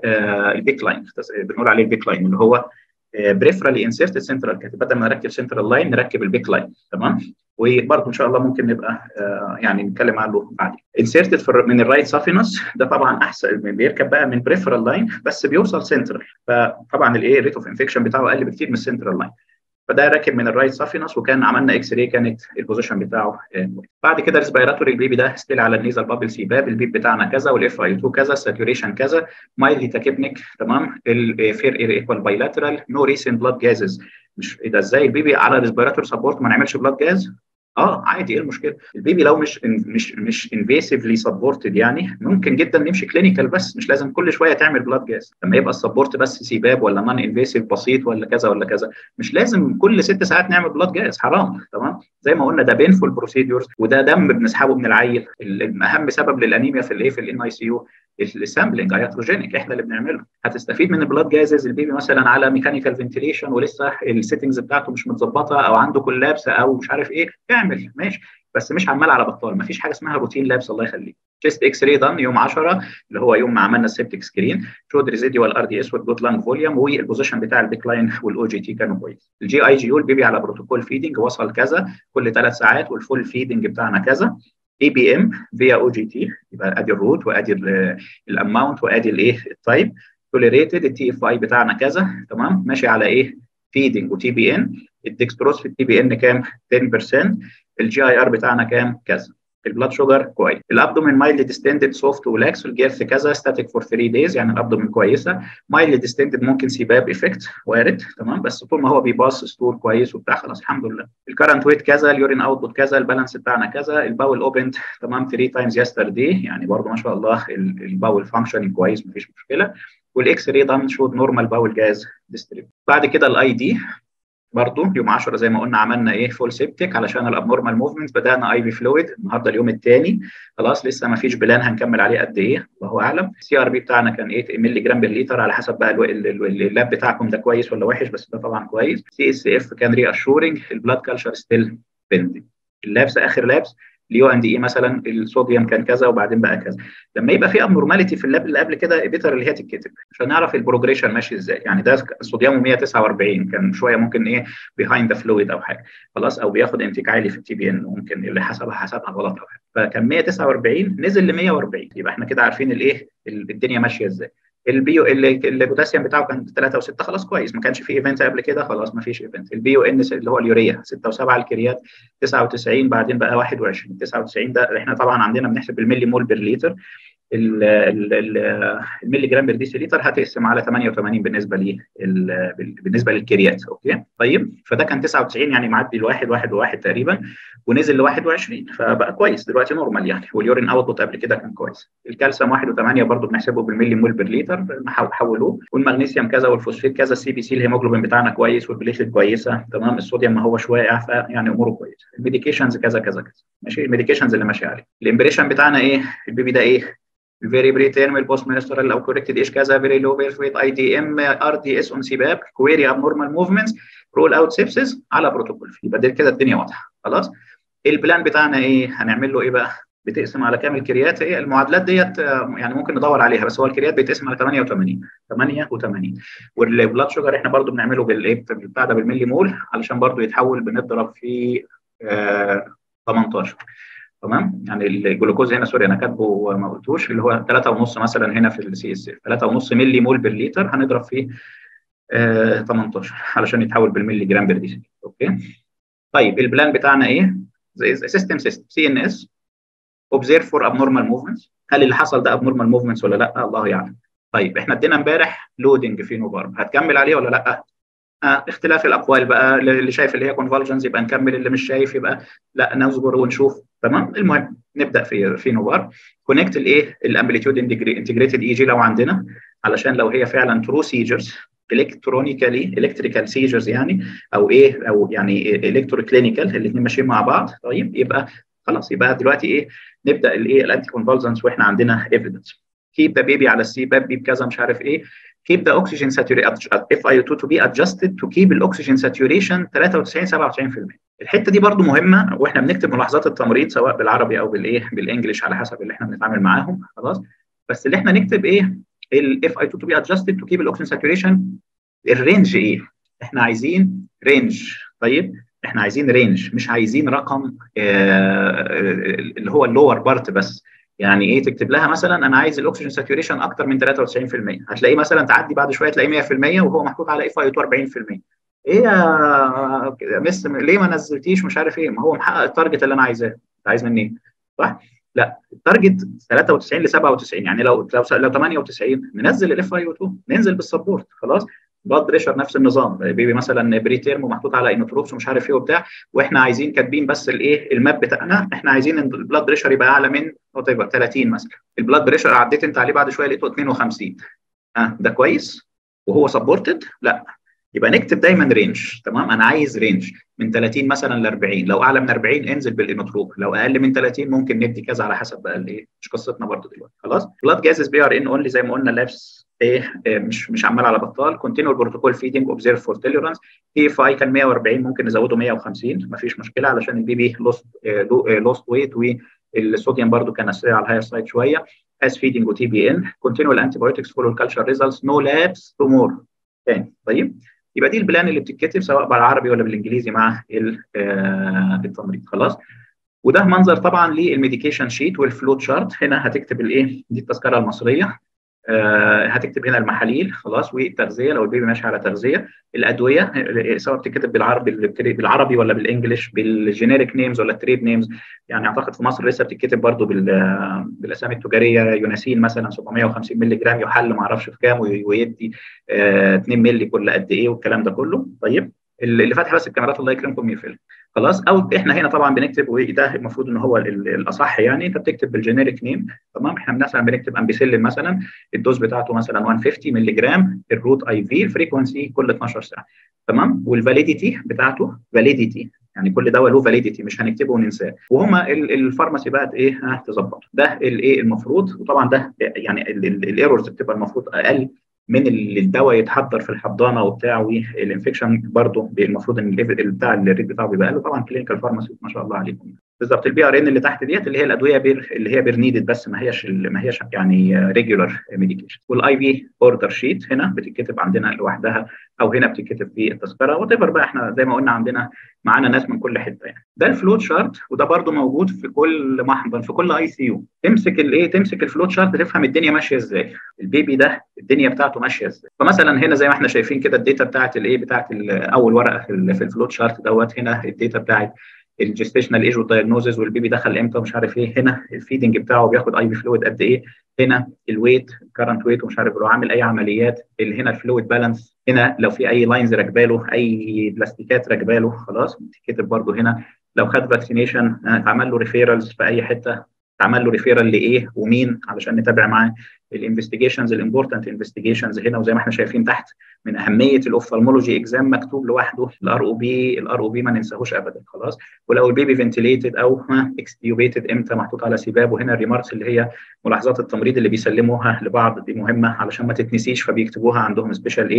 البيك لاين، بنقول عليه البيك لاين، اللي هو بريفرالي انسرتد سنترال كاثيتر، بدل ما نركب سنترال لاين نركب البيك لاين. تمام. وبرضه ان شاء الله ممكن نبقى آه يعني نتكلم عنه بعدين. انسرتد من الرايت سافينس، ده طبعا احسن، بيركب بقى من بريفرال لاين بس بيوصل سنترال، فطبعا الايه ريت اوف انفكشن بتاعه اقل بكتير من السنترال لاين. فده راكب من الرايت سافينس، وكان عملنا اكس راي كانت البوزيشن بتاعه آه. بعد كده ريسبيراتوري، البيبي ده ستيل على النيزل بابل سيباب، البيب بتاعنا كذا، والاف اي اتنين كذا، الساتوريشن كذا، مايلدي تاكيبنيك. تمام. الفير اير ايكوال بايلاترال، نو ريسنت بلاد جازز. مش ايه ده؟ ازاي البيبي على ريسبيراتور سبورت ما نعملش بلاد جاز؟ اه عادي، ايه المشكله؟ البيبي لو مش مش مش انفيسيفلي سبورتد يعني ممكن جدا نمشي كلينيكال، بس مش لازم كل شويه تعمل بلاد جاز. لما يبقى السبورت بس سيباب ولا نون انفيسيف بسيط ولا كذا ولا كذا، مش لازم كل ست ساعات نعمل بلاد جاز، حرام. تمام. زي ما قلنا ده بينفول بروسيدورز، وده دم بنسحبه من العيل. اهم سبب للانيميا في الايه في الان اي سي يو السامبلنج اياتروجينيك، احنا اللي بنعمله. هتستفيد من البلاد جازز البيبي مثلا على ميكانيكال فنتيليشن ولسه السيتنجز بتاعته مش متظبطه، او عنده كولابس او مش عارف ايه، اعمل ماشي، بس مش عمال على بطال. ما فيش حاجه اسمها روتين لابس، الله يخليك. تشيست اكس راي دان يوم عشرة، اللي هو يوم ما عملنا السيبتك سكرين، شود ريزيديوال ار دي اس والجود لانج فوليوم، والبوزيشن بتاع البيك لاين والاو جي تي كانوا كويس. الجي اي جي يو البيبي على بروتوكول فيدنج وصل كذا كل ثلاث ساعات، والفول فيدنج بتاعنا كذا. اي بي ام فيا او جي تي، يبقى ادي الروت وادي الاماونت وادي الايه التايب. توليريتد التي اف اي بتاعنا كذا. تمام. ماشي على ايه؟ فيدنج وتي بي ان. الدكستروز في التي بي ان كام؟ عشرة بالمية. الجي اي ار بتاعنا كام؟ كذا. البلاد شوجر كويس. الابدومين مايلد ديستندد سوفت ولاكس، والجيرث كذا، ستاتيك فور ثلاثة دايز، يعني الابدومين كويسه. مايلد ديستندد ممكن سيباب ايفكت وارد. تمام. بس طول ما هو بيباص ستور كويس وبتاع خلاص الحمد لله. الكرنت ويت كذا، اليورين اوتبوت كذا، البالانس بتاعنا كذا. الباول اوبند تمام ثلاثة تايمز يسترداي، يعني برضه ما شاء الله الباول فانكشننج كويس مفيش مشكله. والاكس راي دان شود نورمال باول جاز ديستريبيوت. بعد كده الاي دي برضه يوم عشرة زي ما قلنا عملنا ايه؟ فول سيبتك علشان الابنورمال موفمنت، بدانا اي في فلويد. النهارده اليوم الثاني خلاص، لسه ما فيش بلان هنكمل عليه قد ايه الله اعلم. السي ار بي بتاعنا كان ايه؟ مللي جرام بالليتر، على حسب بقى اللاب بتاعكم ده كويس ولا وحش، بس ده طبعا كويس. سي اس اف كان ري اشورنج. البلاد كلشر ستيل بيندنج. اللابس اخر لابس اليو اند اي مثلا الصوديوم كان كذا وبعدين بقى كذا. لما يبقى في ابنورماليتي في اللاب اللي قبل كده بيتر اللي هي تتكتب عشان نعرف البروجريشن ماشي ازاي. يعني ده صوديومه مية وتسعة واربعين، كان شويه ممكن ايه بيهايند ذا فلويد او حاجه خلاص، او بياخد انتيك عالي في التي بي ان، ممكن اللي حسبها حسبها غلط او حاجه، فكان مية وتسعة واربعين نزل ل مية واربعين، يبقى احنا كده عارفين الايه الدنيا ماشيه ازاي. البيو البوتاسيوم بتاعه كان ثلاثة و6 خلاص كويس، ما كانش فيه ايفنت قبل كده خلاص ما فيش ايفنت. البيو ان اللي هو اليوريا ستة و7، الكريات تسعة وتسعين بعدين بقى واحد وعشرين. تسعة وتسعين ده احنا طبعا عندنا بنحسب بالملي مول بير لتر، الملي جرام بير ديسيليتر هتقسم على ثمانية وثمانين بالنسبه لي بالنسبه للكريات. اوكي طيب، فده كان تسعة وتسعين يعني معدي الواحد واحد وواحد تقريبا، ونزل ل واحد وعشرين فبقى كويس دلوقتي نورمال يعني. واليورين اوتبوت قبل كده كان كويس. الكالسيوم واحد وثمانية برضه بنحسبه بالملي مول بير لتر حولوه. والمغنيسيوم كذا، والفوسفيت كذا، السي بي سي الهيموجلوبين بتاعنا كويس، والبليتلت كويسه. تمام. الصوديوم ما هوش واقع فيعني اموره كويسه. الميديكيشنز كذا كذا كذا ماشي. الميديكيشنز اللي ماشي عليه. الامبريشن بتاعنا ايه؟ البيبي ده ايه؟ فيري بريتيرمال بوست مينسترال او كوركتد ايش كذا، فيري لو بيرث ويت، اي دي ام، ار دي اس اون سيباب، كويري اب نورمال موفمنتس، رول اوت سيبسز على بروتوكول. يبقى دي كده الدنيا واضحه خلاص. البلان بتاعنا ايه؟ هنعمل له ايه بقى؟ بتقسم على كام الكريات؟ هي المعادلات ديت يعني ممكن ندور عليها، بس هو الكريات بيتقسم على ثمانية وثمانين ثمانية وثمانين. والبلاد شوجر احنا برضو بنعمله بالايه بتاع ده بالملي مول، علشان برضو يتحول بنضرب في آه تمنتاشر. تمام، يعني الجلوكوز هنا سوري انا كاتبه ما قلتوش، اللي هو ثلاثة ونص مثلا هنا في السي اس ثلاثة ونص ملي مول بالليتر، هنضرب فيه آه تمنتاشر علشان يتحول بالملي جرام بير دي. اوكي. طيب البلان بتاعنا ايه؟ سيستم سيستم سي ان اس observe for abnormal movements. هل اللي حصل ده abnormal movements ولا لا؟ الله يعلم. طيب احنا ادينا امبارح لودنج فينوبارب، هتكمل عليه ولا لا؟ آه اختلاف الاقوال بقى، اللي شايف اللي هي كونفالجنز يبقى نكمل، اللي مش شايف يبقى لا نصبر ونشوف. تمام. المهم نبدا في فينوبارب. كونكت الايه الامبليتيود انتجريتد اي جي لو عندنا، علشان لو هي فعلا ترو سيجرز الكترونيكالي الكتريكال سيجرز يعني، او ايه او يعني الكترو كلينيكال الاثنين ماشيين مع بعض. طيب يبقى خلاص، يبقى دلوقتي ايه نبدا الايه الانتي كونفالسنس واحنا عندنا ايفيدنس. كيب ذا بيبي على السي باب بيب كذا مش عارف ايه. keep the oxygen saturation اف اي او تو to be adjusted to keep الاكسجين saturation ثلاثة وتسعين سبعة وتسعين بالمية. الحته دي برضو مهمه واحنا بنكتب ملاحظات التمريض سواء بالعربي او بالايه بالانجلش على حسب اللي احنا بنتعامل معاهم. خلاص، بس اللي احنا نكتب ايه الاف اي تو to be adjusted to keep الاكسجين saturation. الرينج ايه؟ احنا عايزين رينج. طيب احنا عايزين رينج، مش عايزين رقم آه اللي هو اللور بارت بس. يعني ايه؟ تكتب لها مثلا انا عايز الاكسجين ساتوريشن اكتر من ثلاثة وتسعين بالمية، هتلاقيه مثلا تعدي بعد شويه تلاقيه مية بالمية وهو محطوط على اف اي تو أربعين بالمية. ايه يا مس ليه ما نزلتيش مش عارف ايه؟ ما هو محقق التارجت اللي انا عايزاه. انت عايز مني ايه؟ صح؟ لا، التارجت ثلاثة وتسعين ل سبعة وتسعين، يعني لو لو لو ثمانية وتسعين ننزل الاف اي او تو، ننزل بالسبورت. خلاص. بلاد بريشر نفس النظام، بيبي مثلا بري تيرم ومحطوط على انوتروبس ومش عارف ايه وبتاع، واحنا عايزين كاتبين بس الايه الماب بتاعنا، احنا عايزين البلاد بريشر يبقى اعلى من وات ثلاثين مثلا. البلاد بريشر عديت انت عليه بعد شويه لقيته اثنين وخمسين. ها آه ده كويس وهو سبورتد؟ لا، يبقى نكتب دايما رينج. تمام، انا عايز رينج من ثلاثين مثلا ل أربعين، لو اعلى من أربعين انزل بالانوتروب، لو اقل من ثلاثين ممكن ندي كذا على حسب بقى الايه، مش قصتنا برضه دلوقتي. خلاص. بلاد جازز بي ار ان اونلي زي ما قلنا، لابس ايه مش مش عمال على بطال. كونتينيو بروتوكول فيدنج اوبزيرف فور توليرانس. تي اف اي كان مية وأربعين ممكن نزوده مية وخمسين مفيش مشكله، علشان البيبي لوست لوست ويت، والصوديوم برضه كان على الهاير سايد شويه. as feeding و تي بي ان. continual antibiotics follow culture results no labs to more. تاني. طيب يبقى دي البلان اللي بتتكتب سواء بالعربي ولا بالانجليزي مع التمريض. خلاص. وده منظر طبعا للميديكيشن شيت والفلوت شارت. هنا هتكتب الايه دي التذكره المصريه، آه هتكتب هنا المحاليل. خلاص. والتغذيه لو البيبي ماشي على تغذيه. الادويه سواء بتتكتب بالعربي بالعربي ولا بالانجلش، بالجينيريك نيمز ولا التريد نيمز. يعني اعتقد في مصر لسه بتتكتب برضو بالاسامي التجاريه. يوناسين مثلا سبعمية وخمسين مللي جرام يحل ما اعرفش في كام، ويدي آه اتنين مللي كل قد ايه والكلام ده كله. طيب اللي فاتح بس الكاميرات الله يكرمكم يقفل. خلاص. او احنا هنا طبعا بنكتب، وده المفروض ان هو الاصح، يعني انت بتكتب بالجينيريك نيم. تمام. احنا مثلا بنكتب امبيسيلين مثلا، الدوز بتاعته مثلا مية وخمسين مللي جرام، الروت اي في، الفريكونسي كل اتناشر ساعه. تمام. والفاليديتي بتاعته فاليديتي، يعني كل دواء له فاليديتي مش هنكتبه وننساه. وهما الفارماسي بقى ايه ها تظبط ده الايه المفروض. وطبعا ده يعني الايرورز بتبقى المفروض اقل من الدواء يتحضر في الحضانه وبتاع، والانفكشن برضه المفروض ان بتاع الريت بتاعه بيبقى له. طبعا كلينيكال فارماسي ما شاء الله عليكم. بالظبط. البي ار ان اللي تحت ديت اللي هي الادويه بير اللي هي بير نيدد بس، ما هياش ما هياش يعني ريجولار ميديكيشن. والاي في اوردر شيت هنا بتتكتب عندنا لوحدها، او هنا بتتكتب في التذكره وات ايفر بقى. احنا زي ما قلنا عندنا معانا ناس من كل حته يعني. ده الفلوت شارت، وده برضو موجود في كل محضن في كل اي سي يو. تمسك الايه تمسك الفلوت شارت تفهم الدنيا ماشيه ازاي، البيبي ده الدنيا بتاعته ماشيه ازاي. فمثلا هنا زي ما احنا شايفين كده الداتا بتاعت الايه بتاعت اول ورقه في, في الفلوت شارت دوت. هنا الداتا بتاعت الجستيشنال ايج والدايجنوزز والبيبي دخل امتى ومش عارف ايه. هنا الفيدنج بتاعه بياخد اي في فلويد قد ايه. هنا الويت كارنت ويت ومش عارف لو عامل اي عمليات. اللي هنا الفلويد بالانس. هنا لو في اي لاينز راكباله، اي بلاستيكات راكباله. خلاص. بتتكتب برده هنا. لو خد فاكسينيشن اتعمل له ريفيرالز في اي حته، اتعمل له ريفيرال لايه ومين علشان نتابع معاه. الانفستيجيشنز الامبورتنت انفستيجيشنز هنا، وزي ما احنا شايفين تحت من اهميه الاوفثالمولوجي اكزام مكتوب لوحده الار او بي. الار او بي ما ننساهوش ابدا. خلاص. ولو البيبي فنتليتد او اكستيوبيتد امتى محطوط على سباب. وهنا الريماركس اللي هي ملاحظات التمريض اللي بيسلموها لبعض، دي مهمه علشان ما تتنسيش، فبيكتبوها عندهم سبيشال ايه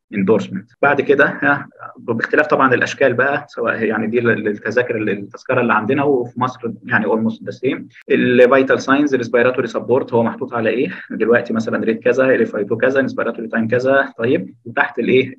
اندورسمنت. بعد كده ها، باختلاف طبعا الاشكال بقى، سواء يعني دي التذاكر التذكره اللي عندنا وفي مصر يعني اولموست ذا سيم. الفيتال ساينز، ريسبيراتوري سبورت هو محطوط على ايه دلوقتي، مثلا ريت كذا، ال اف اي تو كذا، ريسبيراتوري تايم كذا. طيب وتحت الايه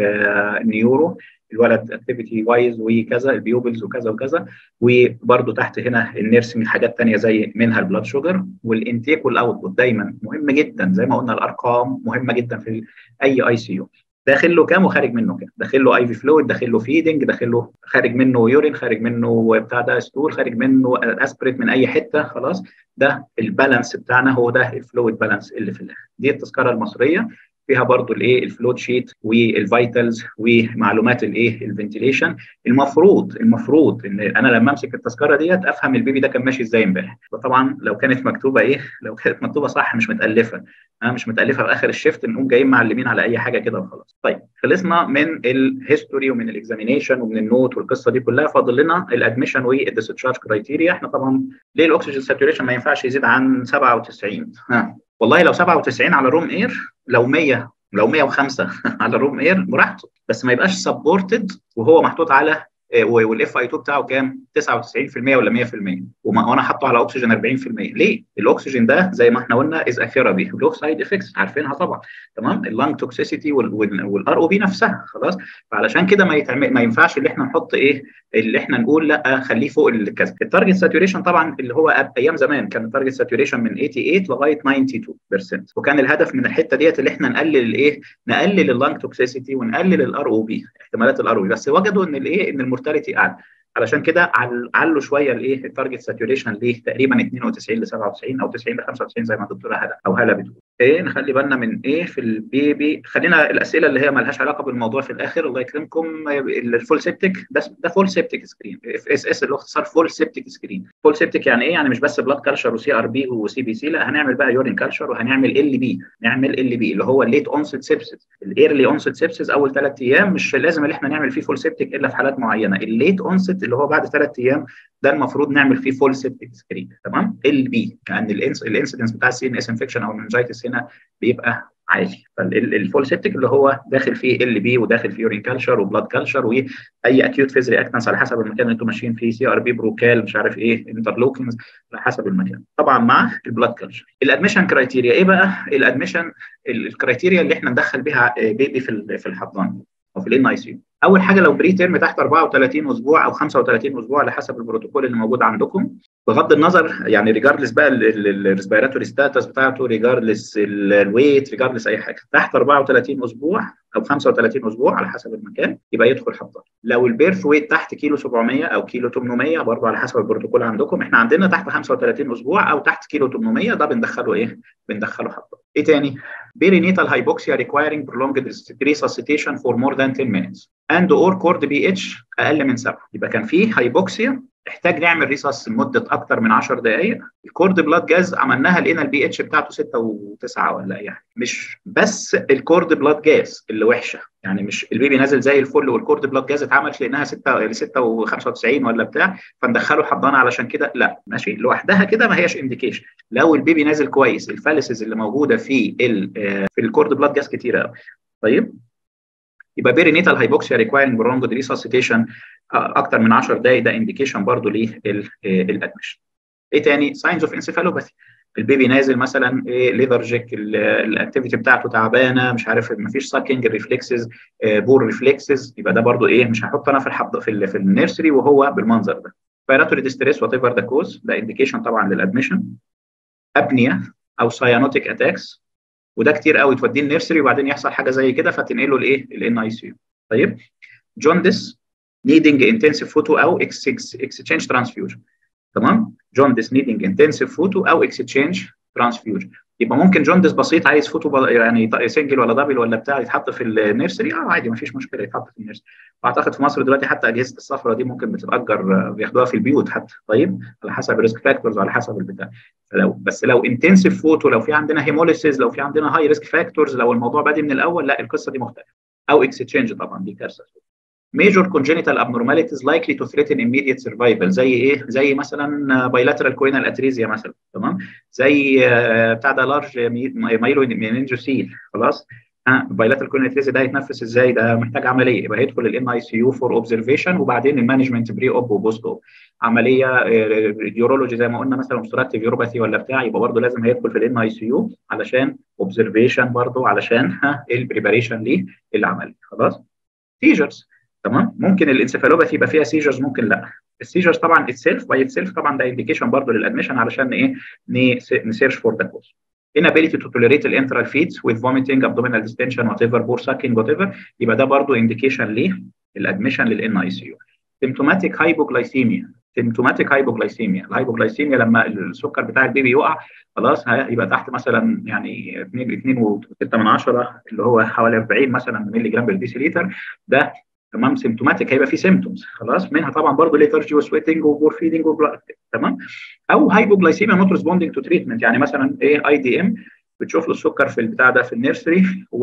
النيورو، الولد اكتيفيتي وايز وكذا، البيوبلز وكذا وكذا. وبرده تحت هنا النيرسنج حاجات ثانيه زي منها البلاد شوجر والانتيك والاوتبوت. دايما مهم جدا زي ما قلنا، الارقام مهمه جدا في اي اي سي يو. داخل له كام وخارج منه كام، داخل له اي في فلويد، داخل له فيدنج، داخل له خارج منه يورين، خارج منه بتاع ده ستول، خارج منه اسبريت من اي حته. خلاص ده البالانس بتاعنا، هو ده الفلويد بالانس اللي في الاخر. دي التذكره المصريه، فيها برضو الايه الفلوت شيت والفيتالز ومعلومات الايه الفنتيليشن. المفروض المفروض ان انا لما امسك التذكره ديت افهم البيبي ده كان ماشي ازاي امبارح. وطبعا لو كانت مكتوبه ايه، لو كانت مكتوبه صح مش متالفه، انا مش متالفه في اخر الشيفت نقوم جايين معلمين على اي حاجه كده وخلاص. طيب خلصنا من الهيستوري ومن الاكزامينيشن ومن النوت والقصه دي كلها، فاضل لنا الادميشن والديسشارج كرايتيريا. احنا طبعا ليه الاكسجين ساتوريشن ما ينفعش يزيد عن سبعة وتسعين؟ ها والله لو سبعة وتسعين على روم اير، لو مية، لو مية وخمسة على الروم اير براحته، بس ما يبقاش سبورتد وهو محطوط على والاف اي اتنين بتاعه كام؟ تسعة وتسعين في المية ولا مية في المية، وانا حاطه على اكسجين أربعين في المية. ليه؟ الاكسجين ده زي ما احنا قلنا از ثيرابي له سايد افكتس عارفينها طبعا، تمام؟ اللانج توكسيسيتي والار او بي نفسها. خلاص، فعلشان كده ما يتعمل، ما ينفعش اللي احنا نحط ايه، اللي احنا نقول لا خليه فوق الكذا. التارجت ساتوريشن طبعا اللي هو ايام زمان كان التارجت ساتوريشن من ثمانية وثمانين لغايه اتنين وتسعين بالمية، وكان الهدف من الحته ديت اللي احنا نقلل الايه، نقلل اللانج توكسيسيتي ونقلل الار او بي، احتمالات الار او بي. بس وجدوا ان الايه، ان المورتاليتي اعلى، علشان كده علوا شويه الايه التارجت ساتوريشن ليه تقريبا اتنين وتسعين ل سبعة وتسعين او تسعين ل خمسة وتسعين زي ما الدكتوره هلا او هلا بتقول. ايه نخلي بالنا من ايه في البيبي. خلينا الاسئله اللي هي ما لهاش علاقه بالموضوع في الاخر، الله يكرمكم. الفول سيبتك ده ده فول سيبتك سكرين، اف اس اس اللي هو اختصار فول سيبتك سكرين. فول سيبتك يعني ايه؟ يعني مش بس بلاد كالشر وسي ار بي وسي بي سي، لا هنعمل بقى يورين كالشر وهنعمل ال بي، نعمل ال بي اللي هو الليت اونست سيبسيس. الايرلي اونست سيبسيس اول ثلاث ايام مش لازم اللي احنا نعمل فيه فول سيبتك الا في حالات معينه. الليت اونست اللي هو بعد ثلاث ايام ده المفروض نعمل فيه فول سيبتك سكرين، تمام؟ ال بي يعني الانسيدنس بتاع السي ان اس انفكشن او المنجايتس هنا بيبقى عالي. فالفول سيبتك اللي هو داخل فيه ال بي وداخل فيه يورين كالشر وبلاد كالشر واي اكيوت فيز رياكتنس على حسب المكان اللي انتم ماشيين فيه، سي ار بي، بروكال، مش عارف ايه، انترلوكينز، على حسب المكان طبعا مع البلاد كالشر. الادميشن كرايتيريا ايه بقى؟ الادميشن الكرايتيريا اللي احنا ندخل بيها بيبي في في الحضانه او في الان اي سي. اول حاجه لو بري تيرم تحت أربعة وثلاثين اسبوع او خمسة وثلاثين اسبوع على حسب البروتوكول اللي موجود عندكم، بغض النظر يعني ريجاردلس بقى الريسبيراتوري ستاتس بتاعته، ريجاردلس الويت، ريجاردلس اي حاجه، تحت أربعة وثلاثين اسبوع او خمسة وثلاثين اسبوع على حسب المكان يبقى يدخل حضانه. لو البيرث ويت تحت كيلو سبعمية او كيلو تمنمية برضه على حسب البروتوكول عندكم، احنا عندنا تحت خمسة وثلاثين اسبوع او تحت كيلو تمنمية ده بندخله ايه؟ بندخله حضانه. ايه تاني؟ perinatal hypoxia requiring prolonged resuscitation for more than ten minutes and or cord بي اتش اقل من سبعة. يبقى كان في هايبوكسيا احتاج نعمل ريسس لمده اكتر من عشر دقائق. الكورد بلاد جاز عملناها لقينا البي اتش بتاعته ستة وتسعة ولا اي حاجه. مش بس الكورد بلاد جاز اللي وحشه، يعني مش البيبي نازل زي الفل والكورد بلاد جاز اتعملت لقيناها ستة ستة وخمسة وتسعين ولا بتاع فندخله حضانه علشان كده، لا ماشي لوحدها كده ما هياش انديكيشن. لو البيبي نازل كويس، الفاليسز اللي موجوده في في الكورد بلاد جاز كتيره قوي. طيب يبقى بيرينيتال هايبوكسيا ريكوايرنج برونجود ريساسيتيشن اكتر من عشر دقائق ده انديكيشن برضه للادميشن. ايه تاني؟ ساينز اوف انسيفالوباثي، البيبي نازل مثلا ايه ليثرجيك، الاكتيفيتي بتاعته تعبانه، مش عارف ما فيش ساكينج ريفلكسز، بور ريفلكسز، يبقى ده برضه ايه مش هحط انا في الحض في, في النيرسري وهو بالمنظر ده. بايراتوري ديستريس وات ايفر ذا كوز ده انديكيشن طبعا للادميشن. ابنيا او سايانوتيك اتاكس، وده كتير قوي توديه النيرسري وبعدين يحصل حاجه زي كده فتنقله لايه؟ الان اي سي. طيب جوندس نيدنج انتنسيف فوتو او اكستشينج ترانسفيوجن، تمام؟ جوندس نيدنج انتنسيف فوتو او اكستشينج ترانسفيوجن. يبقى ممكن جوندس بسيط عايز فوتو يعني سنجل ولا دبل ولا بتاع يتحط في النيرسري، اه عادي ما فيش مشكله يتحط في النيرسري. واعتقد في مصر دلوقتي حتى اجهزه الصفرة دي ممكن بتتاجر بياخدوها في البيوت حتى. طيب على حسب الريسك فاكتورز وعلى حسب البتاع. فلو بس لو انتنسيف فوتو، لو في عندنا هيموليسيس، لو في عندنا هاي ريسك فاكتورز، لو الموضوع بادئ من الاول، لا القصه دي مختلفه. او اكستشينج طبعا دي كارثه. major congenital abnormalities likely to threaten immediate survival زي ايه؟ زي مثلا bilateral choanal atresia مثلا، تمام؟ زي بتاع ده large myeloid meningeal خلاص. ها بايلاترال كوروناري اتريزيا ده هيتنفس ازاي؟ ده محتاج عمليه، يبقى هيدخل الان اي سي يو فور اوبزرفيشن، وبعدين المانجمنت بري اوب وبوست اوب. عمليه راديولوجي زي ما قلنا مثلا اوبستراكتيف يوروباثي ولا بتاع، يبقى برضه لازم هيدخل في الان اي سي يو علشان اوبزرفيشن برضه، علشان ها البريباريشن ليه العمليه. خلاص. سيجرز، تمام. ممكن الانسفالوباثي يبقى فيها سيجرز، ممكن لا. السيجرز طبعا اتسيلف باي اتسيلف طبعا ده انديكيشن برضه للادميشن، علشان ايه؟ نسيرش فور ذا كوز. inability to tolerate the enteral feeds with vomiting, abdominal distension, whatever, poor sucking, whatever، يبقى ده برضه indication ليه الادميشن للان اي سي يو. symptomatic hypoglycemia، symptomatic hypoglycemia، الهايبوغلايسيميا لما السكر بتاع البيبي يقع خلاص يبقى تحت مثلا يعني اتنين وستة من عشرة اللي هو حوالي أربعين مثلا مللي جرام بالديسيليتر، ده تمام. سيمتوماتيك هيبقى فيه سيمتومز خلاص، منها طبعا برضه ليترجي وسويتنج وبور فيدنج تمام. او هايبوجلايسيميا نوت ريسبوندينج تو تريتمنت، يعني مثلا ايه اي دي ام بتشوف له السكر في البتاع ده في النيرسري،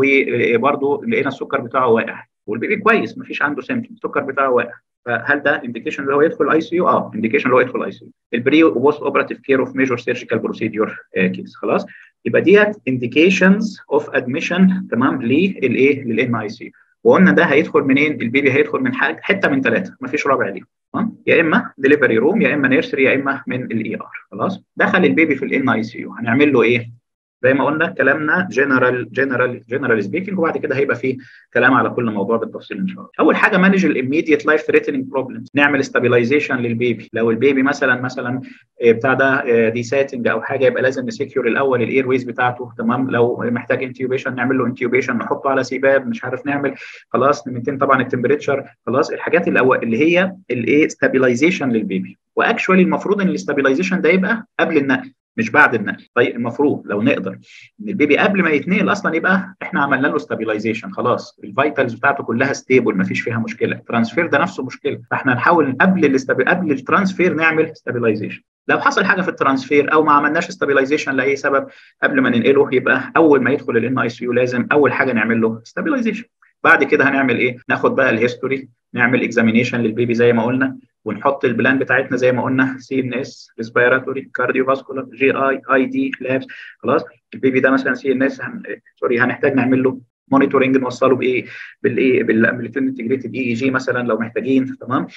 وبرضه لقينا السكر بتاعه واقع والبيبي كويس ما فيش عنده سيمتومز، السكر بتاعه واقع، فهل ده انديكيشن اللي هو يدخل اي سي يو؟ اه انديكيشن اللي هو يدخل اي سي يو. البري وبوست اوبراتيف كير اوف ميجور سيرجيكال بروسيدور كيس. خلاص، يبقى ديت انديكيشنز اوف ادميشن تمام للايه للان اي سي يو. وقلنا ده هيدخل منين؟ البيبي هيدخل من حاجه حته من ثلاثه، ما فيش رابع ليه، يا اما ديليفري روم، يا اما نيرسري، يا اما من الاي ار. خلاص، دخل البيبي في الان اي سي يو، هنعمل له ايه؟ زي ما قلنا كلامنا جنرال جنرال جنرال سبيكنج، وبعد كده هيبقى فيه كلام على كل موضوع بالتفصيل ان شاء الله. اول حاجه مانج الاميديت لايف ثريتنينج بروبلمز، نعمل استابيلايزيشن للبيبي. لو البيبي مثلا مثلا بتاع ده دي ساتنج او حاجه، يبقى لازم نسكيور الاول الاير ويز بتاعته تمام. لو محتاج انتيوبيشن نعمل له انتيوبيشن، نحطه على سيباب، مش عارف نعمل خلاص ميتين طبعا التمبريتشر. خلاص، الحاجات الاول اللي هي الايه ستابيلايزيشن للبيبي. واكشوالي المفروض ان الاستابيلايزيشن ده يبقى قبل النقل مش بعد النقل. طيب المفروض لو نقدر ان البيبي قبل ما يتنقل اصلا يبقى احنا عملنا له ستابيلايزيشن، خلاص الفيتالز بتاعته كلها ستيبل ما فيش فيها مشكله، الترانسفير ده نفسه مشكله، فاحنا نحاول قبل الاستابي... قبل الترانسفير نعمل ستابيلايزيشن. لو حصل حاجه في الترانسفير او ما عملناش ستابيلايزيشن لاي سبب قبل ما ننقله، يبقى اول ما يدخل الان اي سي يو لازم اول حاجه نعمل له ستابيلايزيشن. بعد كده هنعمل ايه؟ ناخد بقى الهيستوري، نعمل اكزامينيشن للبيبي زي ما قلنا، ونحط البلان بتاعتنا زي ما قلنا سي ان اس، ريسبيراتوري، كارديو فاسكولار، جي اي، اي دي، لابس. خلاص، البيبي ده مثلا سي ان اس هن... سوري هنحتاج نعمل له مونيتورنج، نوصله بايه؟ بالايه؟ بالامبليتيود انتجريتد اي اي جي مثلا لو محتاجين تمام.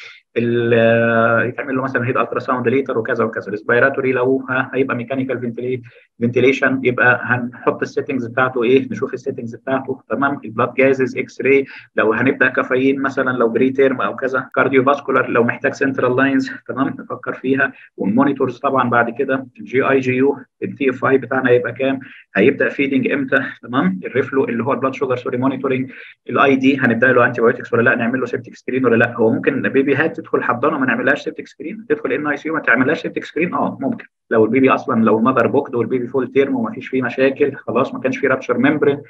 يتعمل له مثلا هيد الترا ساوند ليتر وكذا وكذا. ريسبيراتوري لو هيبقى ميكانيكال فنتيليشن يبقى هنحط السيتنجز بتاعته ايه؟ نشوف السيتنجز بتاعته تمام. البلاد جازز، اكس راي، لو هنبدا كافيين مثلا لو بري تيرم او كذا. كارديو فاسكولار لو محتاج سنترال لاينز تمام نفكر فيها. والمونيتورز طبعا بعد كده الجي اي جي يو، التي اف اي بتاعنا هيبقى كام؟ هيبدا فيدنج امتى؟ تمام. الريفلو اللي هو البلاد شوجر سوري مونيتورنج. الاي دي هنبدا له انتي بايوتكس ولا لا؟ نعمل له سيبتيك سكرين ولا لا؟ هو ممكن بيبي هات تدخل حضانه ما نعملهاش سيبتيك سكرين، تدخل ان اي سي يو ما تعملهاش سيبتيك سكرين، اه ممكن. لو البيبي اصلا لو المذر بوكد والبيبي فول تيرم وما فيش فيه مشاكل خلاص، ما كانش فيه رابشر ممبرين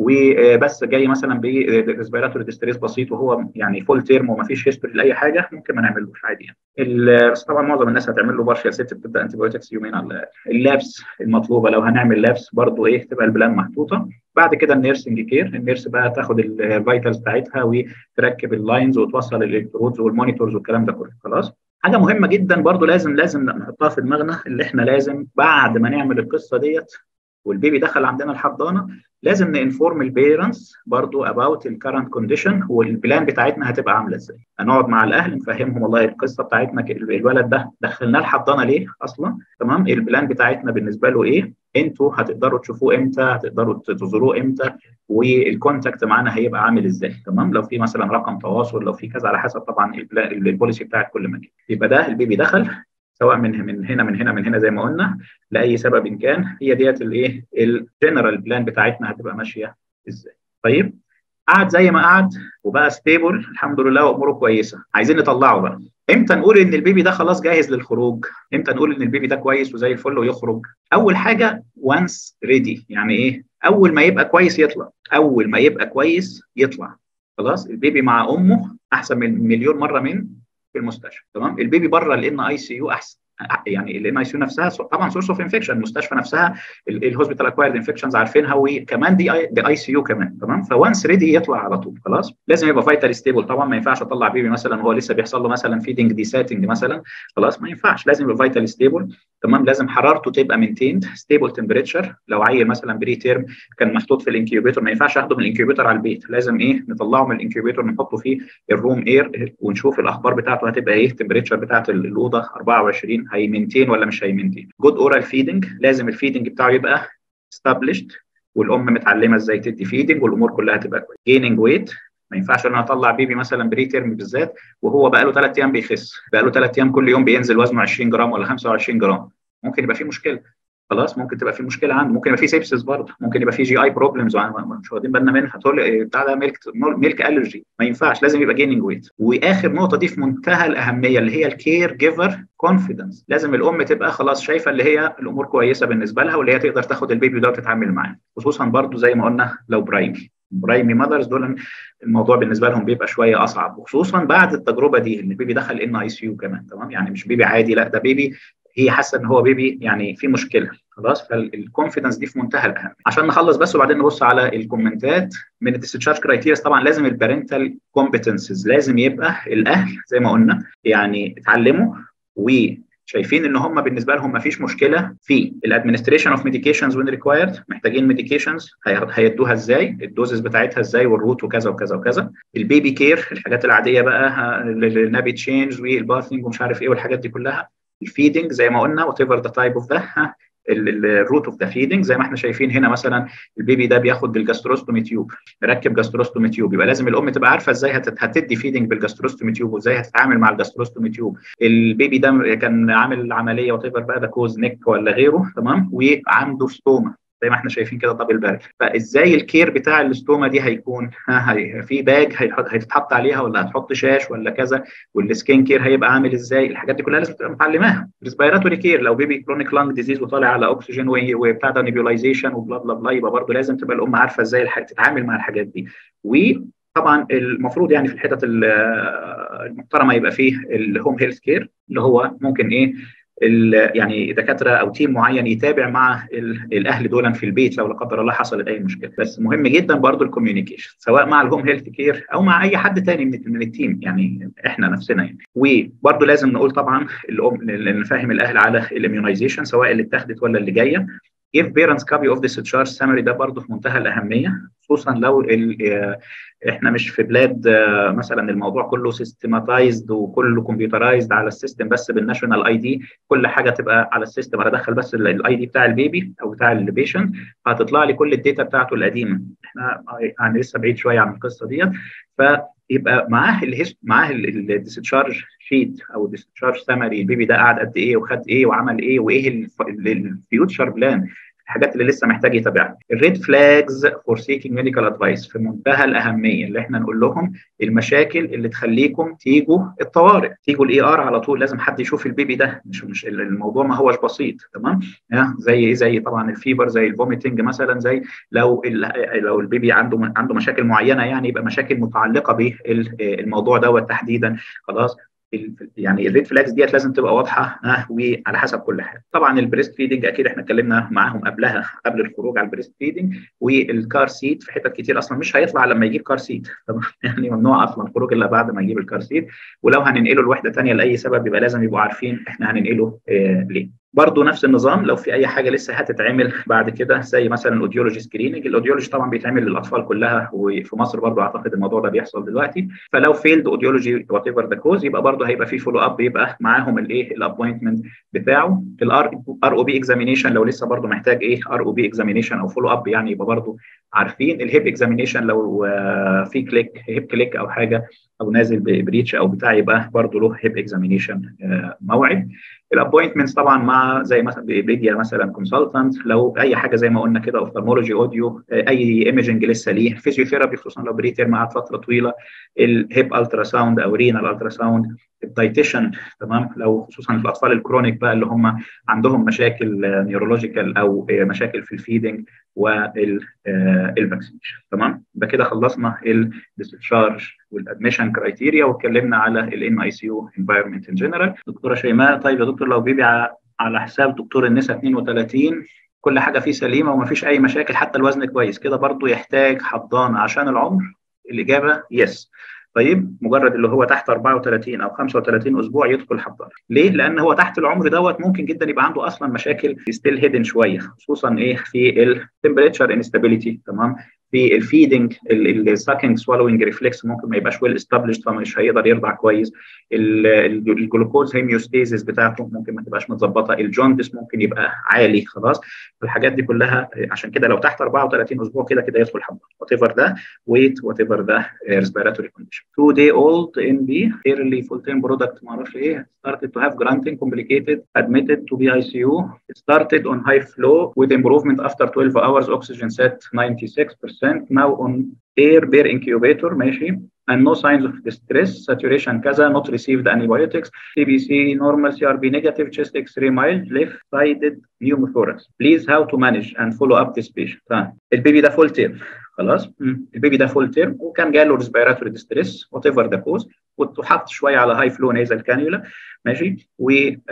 وبس جاي مثلا بريسبيراتوري ديستريس بسيط وهو يعني فول تيرم وما فيش هيستوري لاي حاجه، ممكن ما نعملوش عادي يعني. بس طبعا معظم الناس هتعمل له بارشال سيت، بتبدا انتي بايوتكس يومين على اللابس المطلوبه. لو هنعمل لابس برضو ايه تبقى البلان محطوطه. بعد كده النيرسنج كير، النيرس بقى تاخد الفيتالز بتاعتها وتركب اللاينز وتوصل الالكترودز والمونيتورز والكلام ده كله. خلاص، حاجه مهمه جدا برضو لازم لازم نحطها في دماغنا، اللي احنا لازم بعد ما نعمل القصه ديت والبيبي دخل عندنا الحضانه لازم نانفورم البيرنتس برضو اباوت الكرنت كونديشن والبلان بتاعتنا هتبقى عامله ازاي. هنقعد مع الاهل نفهمهم والله القصه بتاعتنا الولد ده دخلناه الحضانه ليه اصلا تمام، البلان بتاعتنا بالنسبه له ايه، انتوا هتقدروا تشوفوه امتى، هتقدروا تزوروه امتى، والكونتاكت معانا هيبقى عامل ازاي تمام. لو في مثلا رقم تواصل، لو في كذا، على حسب طبعا البوليسي بتاعت كل مكان. يبقى ده البيبي دخل سواء من من هنا من هنا من هنا زي ما قلنا لاي سبب إن كان، هي ديت الايه الجنرال بلان بتاعتنا هتبقى ماشيه ازاي. طيب، قعد زي ما قعد وبقى ستيبل الحمد لله واموره كويسه، عايزين نطلعه بقى. امتى نقول ان البيبي ده خلاص جاهز للخروج؟ امتى نقول ان البيبي ده كويس وزي الفل ويخرج؟ اول حاجه وانس ريدي، يعني ايه؟ اول ما يبقى كويس يطلع، اول ما يبقى كويس يطلع. خلاص، البيبي مع امه احسن من مليون مره من في المستشفى تمام. البيبي بره الان اي سي يو احسن، يعني الان اي سي يو نفسها طبعا سورس اوف انفكشن، المستشفى نفسها الهوسبيتال اكوايرد انفكشنز عارفينها، وكمان دي اي دي اي سي يو كمان تمام. فوانس ريدي يطلع على طول خلاص. لازم يبقى فايتال ستيبل طبعا، ما ينفعش اطلع بيبي مثلا هو لسه بيحصل له مثلا فيدنج دي ساتنج مثلا، خلاص ما ينفعش، لازم يبقى فايتال ستيبل تمام. لازم حرارته تبقى مينتيند ستيبل تمبريتشر. لو عيل مثلا بري تيرم كان محطوط في الانكيوبيتور، ما ينفعش اخده من الانكيوبيتور على البيت، لازم ايه نطلعه من الانكيوبيتور نحطه في الروم اير ونشوف الاخبار بتاعته هتبقى ايه، التمبريتشر بتاعت الاوضه أربعة وعشرين هيمنتين ولا مش هيمنتين. جود اورال فيدنج، لازم الفيدنج بتاعه يبقى استابليشد والام متعلمه ازاي تدي فيدنج والامور كلها تبقى كويسه. جيننج ويت، ما ينفعش انا اطلع بيبي مثلا بري تيرم بالذات وهو بقى له ثلاث ايام بيخس، بقى له ثلاث ايام كل يوم بينزل وزنه عشرين جرام ولا خمسة وعشرين جرام، ممكن يبقى في مشكله خلاص، ممكن تبقى في مشكله عنده، ممكن يبقى في سيبسس برضه، ممكن يبقى في جي اي بروبلمز مش واخدين بالنا منها، تقول بتاع ده ميلك ميلك الرجي، ما ينفعش، لازم يبقى جيننج ويت. واخر نقطه دي في منتهى الاهميه اللي هي الكير جيفر كونفيدنس، لازم الام تبقى خلاص شايفه اللي هي الامور كويسه بالنسبه لها واللي هي تقدر تاخد البيبي ده وتتعامل معاه، خصوصا برضه زي ما قلنا لو برايمي برايمي ماذرز دول الموضوع بالنسبه لهم بيبقى شويه اصعب، وخصوصا بعد التجربه دي ان البيبي دخل ان اي سي يو كمان تمام، يعني مش بيبي عادي، لا ده بيبي هي حاسه ان هو بيبي يعني في مشكله خلاص. فالكونفيدنس دي في منتهى الاهميه. عشان نخلص بس وبعدين نبص على الكومنتات من الديسشارج كرايتيريا، طبعا لازم البارنتال كومبتنسز، لازم يبقى الاهل زي ما قلنا يعني اتعلموا وشايفين ان هم بالنسبه لهم ما فيش مشكله في الادمنستريشن اوف ميديكيشنز وين ريكوايرد، محتاجين ميديكيشنز هيدوها ازاي، الدوزز بتاعتها ازاي والروت وكذا وكذا وكذا. البيبي كير الحاجات العاديه بقى، النابي تشينج والباثنج ومش عارف ايه والحاجات دي كلها. الفيدنج زي ما قلنا وات ايفر ذا تايب اوف ذا، الروت اوف ذا فيدنج زي ما احنا شايفين هنا مثلا البيبي ده بياخد بالجاستروستومي تيوب، مركب جاستروستومي تيوب، يبقى لازم الام تبقى عارفه ازاي هتدي فيدنج بالجاستروستومي تيوب وازاي هتتعامل مع الجاستروستومي تيوب. البيبي ده كان عامل عمليه وات ايفر بقى ده كوز نيك ولا غيره تمام، وعنده ستوما زي ما احنا شايفين كده دبل باج، فازاي الكير بتاع الاستوما دي هيكون، ها هي في باج هتتحط عليها ولا هتحط شاش ولا كذا، والسكين كير هيبقى عامل ازاي، الحاجات دي كلها لازم تبقى متعلماها. ريسبيراتوري كير لو بيبي كرونيك لانج ديزيز وطالع على اكسجين وبتاع ده نيبيولايزيشن وبلا بلا بلا، يبقى برضه لازم تبقى الام عارفه ازاي تتعامل مع الحاجات دي. وطبعا المفروض يعني في الحتت المحترمه يبقى فيه الهوم هيلث كير اللي هو ممكن ايه يعني دكاتره او تيم معين يتابع مع الاهل دول في البيت لو لا قدر الله حصلت اي مشكله. بس مهم جدا برضو الكوميونيكيشن سواء مع الهوم هيلث كير او مع اي حد تاني من, من التيم يعني احنا نفسنا يعني. وبرضو لازم نقول طبعا الام نفهم الاهل على الاميونايزيشن سواء اللي اتاخدت ولا اللي جايه. give parents copy of discharge summary ده برضه في منتهى الأهمية، خصوصا لو احنا مش في بلاد مثلا الموضوع كله سيستماتايزد وكله كمبيوترايزد على السيستم بس بالناشونال اي دي، كل حاجه تبقى على السيستم، انا ادخل بس الاي دي بتاع البيبي او بتاع البيشنت فهتطلع لي كل الداتا بتاعته القديمه. احنا يعني لسه بعيد شويه عن القصه ديت، فيبقى معاه الهيست معاه الديسشارج شيت او الديسشارج سامري، البيبي ده قعد قد ايه وخد ايه وعمل ايه وايه الفيوتشر بلان، الحاجات اللي لسه محتاج يتابعها. الريد فلاجز فور سيكينج ميديكال ادفايس في منتهى الاهميه، اللي احنا نقول لهم المشاكل اللي تخليكم تيجوا الطوارئ، تيجوا الاي ار على طول، لازم حد يشوف البيبي ده، مش مش الموضوع ما هوش بسيط تمام. زي ايه؟ زي طبعا الفيبر، زي الفوميتنج مثلا، زي لو لو البيبي عنده عنده مشاكل معينه يعني يبقى مشاكل متعلقه بالموضوع دوت تحديدا خلاص. يعني الريد فلاجز ديت لازم تبقى واضحه ها وعلى حسب كل حاجه. طبعا البريست فيدنج اكيد احنا اتكلمنا معاهم قبلها قبل الخروج على البريست فيدنج. والكار سيت في حتت كتير اصلا مش هيطلع لما يجيب كار سيت يعني ممنوع اصلا الخروج الا بعد ما يجيب الكار سيت، ولو هننقله لوحده ثانيه لاي سبب يبقى لازم يبقوا عارفين احنا هننقله آه ليه. برضه نفس النظام لو في اي حاجه لسه هتتعمل بعد كده زي مثلا الاوديولوجي سكريننج، الاوديولوجي طبعا بيتعمل للاطفال كلها وفي مصر برضه اعتقد الموضوع ده بيحصل دلوقتي، فلو فيلد اوديولوجي وات ايفر ذا كوز يبقى برضه هيبقى في فولو اب يبقى معاهم الايه الابوينتمنت بتاعه. الار ار او بي اكزامينيشن لو لسه برضه محتاج ايه ار او بي اكزامينيشن او فولو اب يعني يبقى برضه عارفين. الهيب اكزامينيشن لو في كليك هيب كليك او حاجه او نازل بريتش او بتاع يبقى برضه له هيب اكزامينيشن موعد. الابوينتمنتس طبعا مع زي مثلا بيديا مثلا كونسلتنت، لو اي حاجه زي ما قلنا كده اوفثالمولوجي اوديو، اي ايمجنج لسه ليه، فيزيوثيرابي خصوصا لو بريتير قعد فتره طويله، الهيب الترا ساوند او رينال الترا ساوند، الدايتيشن، تمام، لو خصوصا الاطفال الكرونيك بقى اللي هم عندهم مشاكل نيورولوجيكال او مشاكل في الفيدنج والفاكسينيشن. تمام، يبقى كده خلصنا الديسشارج والادميشن كرايتيريا واتكلمنا على الان اي سي يو انفايرمنت ان جنرال. دكتوره شيماء، طيب يا دكتور لو بيبي على حساب دكتور النساء اثنين وثلاثين كل حاجه فيه سليمه ومفيش اي مشاكل حتى الوزن كويس، كده برضو يحتاج حضانه عشان العمر؟ الاجابه يس. طيب مجرد اللي هو تحت أربعة وثلاثين او خمسة وثلاثين اسبوع يدخل حضانه. ليه؟ لان هو تحت العمر دوت ممكن جدا يبقى عنده اصلا مشاكل ستيل هيدن شويه، خصوصا ايه في التمبريتشر انستابيليتي، تمام، في الفيدنج الساكينج سوالوينج ريفلكس ممكن ما يبقاش ويل استابليشد فمش هيقدر يرضع كويس، الجلوكوز هيميوستيزيس بتاعته ممكن ما تبقاش متظبطه، الجوندس ممكن يبقى عالي خلاص. الحاجات دي كلها عشان كده لو تحت أربعة وثلاثين اسبوع كده كده يدخل حضانه وات ايفر ده ويت وات ايفر ده ريسبيراتوري كونديشن. two day old in B early full term product ما اعرفش ايه started to have grunting complicated admitted to B I C U started on high flow with improvement after twelve hours oxygen set ninety-six percent now on air bear incubator ماشي and no signs of distress saturation كذا not received antibiotics C B C normal C R B negative chest X-ray mild left sided pneumothorax please how to manage and follow up this patient. طيب البيبي ده فول تيرم خلاص، البيبي ده فول تيرم وكان جاله ريسبيراتوري ديستريس وات ايفر ذا كوز واتحط شويه على هاي فلو نيزل كانيولا ماشي و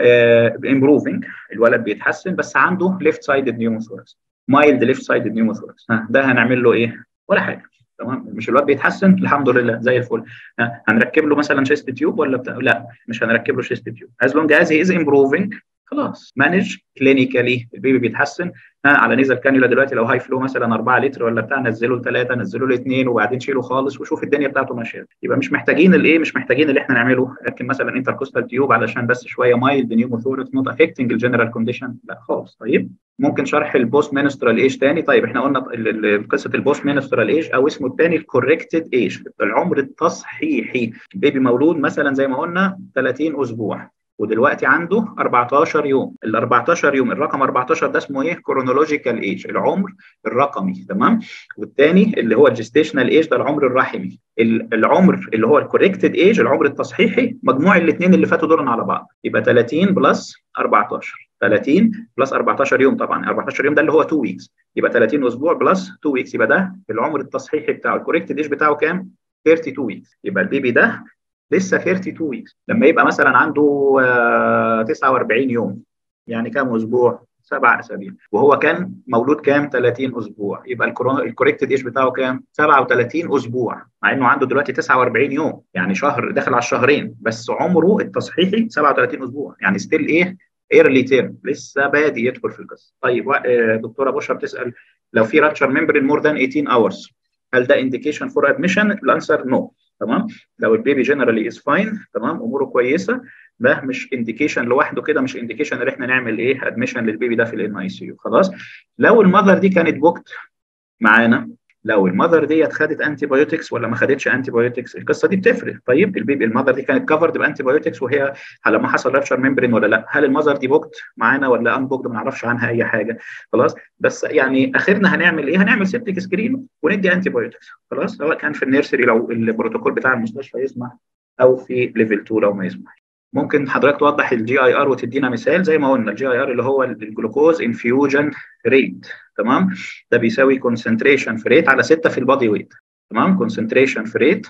امبروفنج الولد بيتحسن بس عنده ليفت سايدد نيوموثوركس مايلد ليفت سايدد نيوموثوركس. ده هنعمل له ايه؟ ولا حاجه، تمام، مش الواد بيتحسن الحمد لله زي الفل، هنركب له مثلا شيست تيوب ولا بتاع؟ لا مش هنركب له شيست تيوب از لونج از هي از امبروفنج خلاص مانج كلينيكالي البيبي بيتحسن. ها على نيزل كانيولا دلوقتي لو هاي فلو مثلا أربعة لتر ولا بتاع نزله لثلاثة نزله لاثنين وبعدين شيله خالص وشوف الدنيا بتاعته ماشيه، يبقى مش محتاجين الايه مش محتاجين اللي احنا نعمله لكن مثلا انتركوستال تيوب علشان بس شويه مايلد نيوموثوركس نوت افكتنج الجنرال كونديشن لا خالص. طيب ممكن شرح البوست مينسترال ايج تاني. طيب احنا قلنا قصه البوست مينسترال ايج او اسمه الثاني الكوركتد ايج العمر التصحيحي. البيبي مولود مثلا زي ما قلنا ثلاثين اسبوع ودلوقتي عنده أربعتاشر يوم، ال أربعتاشر يوم الرقم أربعتاشر ده اسمه ايه؟ كرونولوجيكال ايج العمر الرقمي، تمام. والثاني اللي هو الجستيشنال ايج ده العمر الرحمي. العمر اللي هو الكوركتد ايج العمر التصحيحي مجموع الاثنين اللي فاتوا دول على بعض يبقى ثلاثين بلس أربعتاشر ثلاثين بلس أربعتاشر يوم، طبعا أربعتاشر يوم ده اللي هو اتنين ويكس يبقى ثلاثين اسبوع بلس اتنين ويكس يبقى ده العمر التصحيحي بتاعه. الكوركتد ايج بتاعه كام؟ اتنين وتلاتين ويكس. يبقى البيبي ده لسه اتنين وتلاتين ويكس لما يبقى مثلا عنده آه تسعة وأربعين يوم يعني كام اسبوع؟ سبع اسابيع وهو كان مولود كام؟ ثلاثين اسبوع يبقى الكوركتد ايج بتاعه كام؟ سبعة وثلاثين اسبوع مع انه عنده دلوقتي تسعة وأربعين يوم يعني شهر داخل على الشهرين بس عمره التصحيحي سبعة وثلاثين اسبوع يعني ستيل ايه؟ ايرلي تيرم لسه بادي يدخل في القصه. طيب آه دكتوره بشرى بتسال لو في راتشر ممبرين مور ذان ثمانية عشر اورز هل ده انديكيشن فور ادميشن؟ الانسر نو. تمام، لو البيبي جنرالي از فاين تمام اموره كويسه ده مش انديكيشن لوحده كده، مش انديكيشن ان احنا نعمل ايه ادميشن للبيبي ده في الان اي سي يو خلاص. لو المذر دي كانت بوكت معانا، لو المذر دي خدت انتي بايوتكس ولا ما خدتش انتي بايوتكس القصه دي بتفرق. طيب البيبي المذر دي كانت كفرد بانتي بايوتكس وهي لما حصل رابشر ممبرين ولا لا؟ هل المذر دي بوكت معانا ولا ان بوكت ما نعرفش عنها اي حاجه خلاص. بس يعني اخرنا هنعمل ايه؟ هنعمل سيبتيك سكرين وندي انتي بايوتكس خلاص سواء كان في النيرسري لو البروتوكول بتاع المستشفى يسمح او في ليفل اتنين لو ما يسمح. ممكن حضرتك توضح الجي اي ار وتدينا مثال؟ زي ما قلنا الجي اي ار اللي هو الجلوكوز انفيوجن ريت، تمام، ده بيساوي كونسنتريشن في ريت على ستة في البادي ويت، تمام، كونسنتريشن في ريت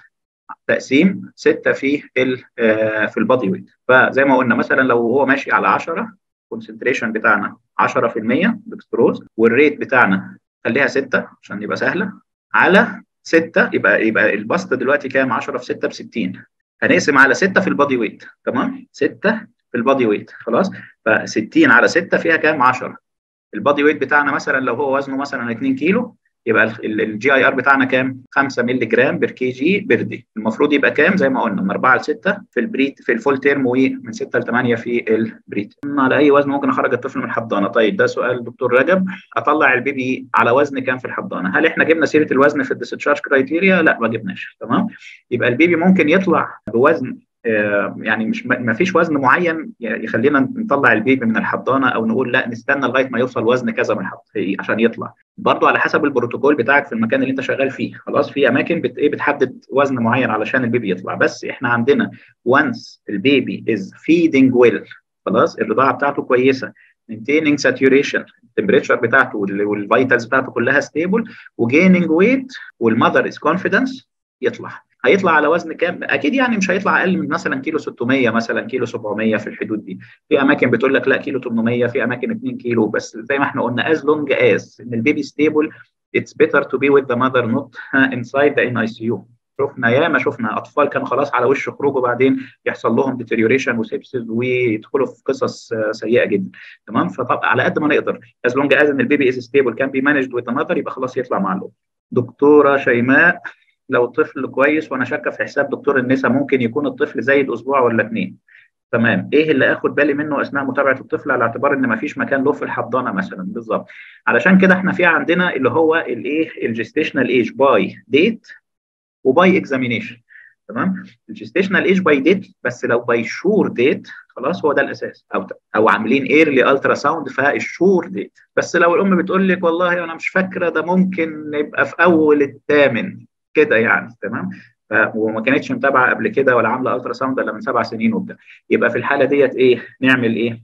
تقسيم ستة في ال آه في البادي ويت. فزي ما قلنا مثلا لو هو ماشي على عشرة كونسنتريشن بتاعنا عشرة في المية دكستروز والريت بتاعنا خليها ستة عشان يبقى سهله على ستة يبقى يبقى البسط دلوقتي كام؟ عشرة في ستة ب ستين هنقسم على ستة في البادي ويت، تمام، ستة في البادي ويت خلاص. ف ستين على ستة فيها كام؟ عشرة. البادي ويت بتاعنا مثلا لو هو وزنه مثلا اتنين كيلو يبقى الجي اي ار بتاعنا كام؟ خمسة مللي جرام بير كي جي بير دي. المفروض يبقى كام؟ زي ما قلنا من أربعة ل ستة في البريت في الفول تيرم ومن ستة ل ثمانية في البريت. على اي وزن ممكن اخرج الطفل من الحضانه؟ طيب ده سؤال دكتور رجب. اطلع البيبي على وزن كام في الحضانه؟ هل احنا جبنا سيره الوزن في الديسشارج كرايتيريا؟ لا ما جبناش، تمام. يبقى البيبي ممكن يطلع بوزن يعني مش ما فيش وزن معين يخلينا نطلع البيبي من الحضانه او نقول لا نستنى لغايه ما يوصل وزن كذا من الحضانه عشان يطلع. برضو على حسب البروتوكول بتاعك في المكان اللي انت شغال فيه. خلاص، في اماكن بت ايه بتحدد وزن معين علشان البيبي يطلع. بس احنا عندنا once البيبي is feeding well، خلاص الرضاعه بتاعته كويسه، maintaining saturation التمبريتشر بتاعته والفيتالز بتاعته كلها ستيبل، وجيننج ويت، والمذر از كونفيدنس، يطلع. هيطلع على وزن كام؟ اكيد يعني مش هيطلع اقل من مثلا كيلو ستمية، مثلا كيلو سبعمية، في الحدود دي. في اماكن بتقول لك لا كيلو تمنمية، في اماكن اتنين كيلو. بس زي ما احنا قلنا as long as ان البيبي ستيبل it's better to be with the mother not inside the ان اي سي يو. شفنا ياما شفنا اطفال كانوا خلاص على وش خروج، وبعدين يحصل لهم ديتيريوريشن وسيبسز ويدخلوا في قصص سيئه جدا. تمام. فطبعا على قد ما نقدر as long as ان البيبي is stable can be managed with the mother، يبقى خلاص يطلع مع الام. دكتوره شيماء، لو طفل كويس وانا شاكه في حساب دكتور النساء، ممكن يكون الطفل زايد اسبوع ولا اثنين. تمام. ايه اللي اخد بالي منه اثناء متابعه الطفل على اعتبار ان ما فيش مكان له في الحضانه مثلا؟ بالظبط. علشان كده احنا في عندنا اللي هو الايه الجستيشنال ايج باي ديت وباي اكزامينيشن. تمام. الجستيشنال ايج باي ديت، بس لو باي شور ديت خلاص هو ده الاساس، او او عاملين ايرلي الترا ساوند فالشور ديت. بس لو الام بتقول لك والله انا مش فاكره، ده ممكن يبقى في اول الثامن كده يعني. تمام. وما كانتش متابعه قبل كده ولا عامله الترا ساوند الا من سبع سنين وبتاع، يبقى في الحاله ديت ايه نعمل ايه؟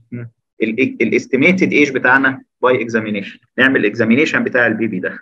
الاستيميتد ايج بتاعنا باي اكزامينيشن. نعمل اكزامينيشن بتاع البيبي ده،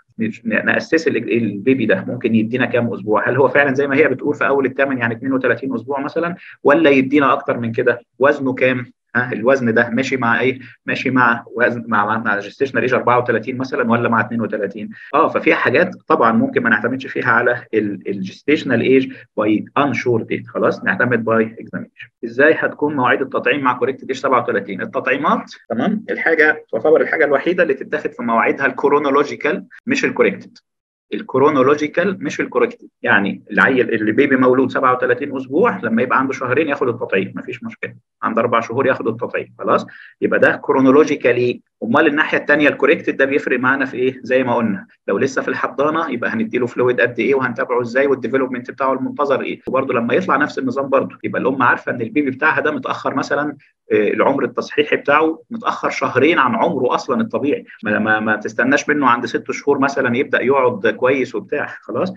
ناسس البيبي ده ممكن يدينا كام اسبوع. هل هو فعلا زي ما هي بتقول في اول الثامن يعني اتنين وتلاتين اسبوع مثلا، ولا يدينا اكتر من كده؟ وزنه كام؟ ها الوزن ده ماشي مع ايه؟ ماشي مع وزن مع مع جستيشنال ايج اربعة وتلاتين مثلا ولا مع اتنين وتلاتين؟ اه ففي حاجات طبعا ممكن ما نعتمدش فيها على الجستيشنال ايج باي انشور ديت، خلاص نعتمد باي اكزامينيشن. ازاي هتكون مواعيد التطعيم مع كوريكتد ايج سبعة وتلاتين؟ التطعيمات تمام، الحاجه تعتبر الحاجه الوحيده اللي تتاخد في مواعيدها الكرونولوجيكال مش الكوريكتد. الكرونولوجيكال مش الكوريكتد، يعني العيل اللي بيبي مولود سبعة وتلاتين اسبوع لما يبقى عنده شهرين ياخد التطعيم مفيش مشكله، عند اربع شهور ياخد التطعيم خلاص، يبقى ده كرونولوجيكالي. امال الناحيه الثانيه الكوريكتد ده بيفرق معانا في ايه؟ زي ما قلنا لو لسه في الحضانه يبقى هنديله فلويد قد ايه وهنتابعه ازاي والديفلوبمنت بتاعه المنتظر ايه، وبرده لما يطلع نفس النظام برده يبقى الام عارفه ان البيبي بتاعها ده متاخر مثلا العمر التصحيحي بتاعه متاخر شهرين عن عمره اصلا الطبيعي، ما, ما, ما تستناش منه عند ست شهور مثلا يبدا يقعد كويس وبتاع خلاص.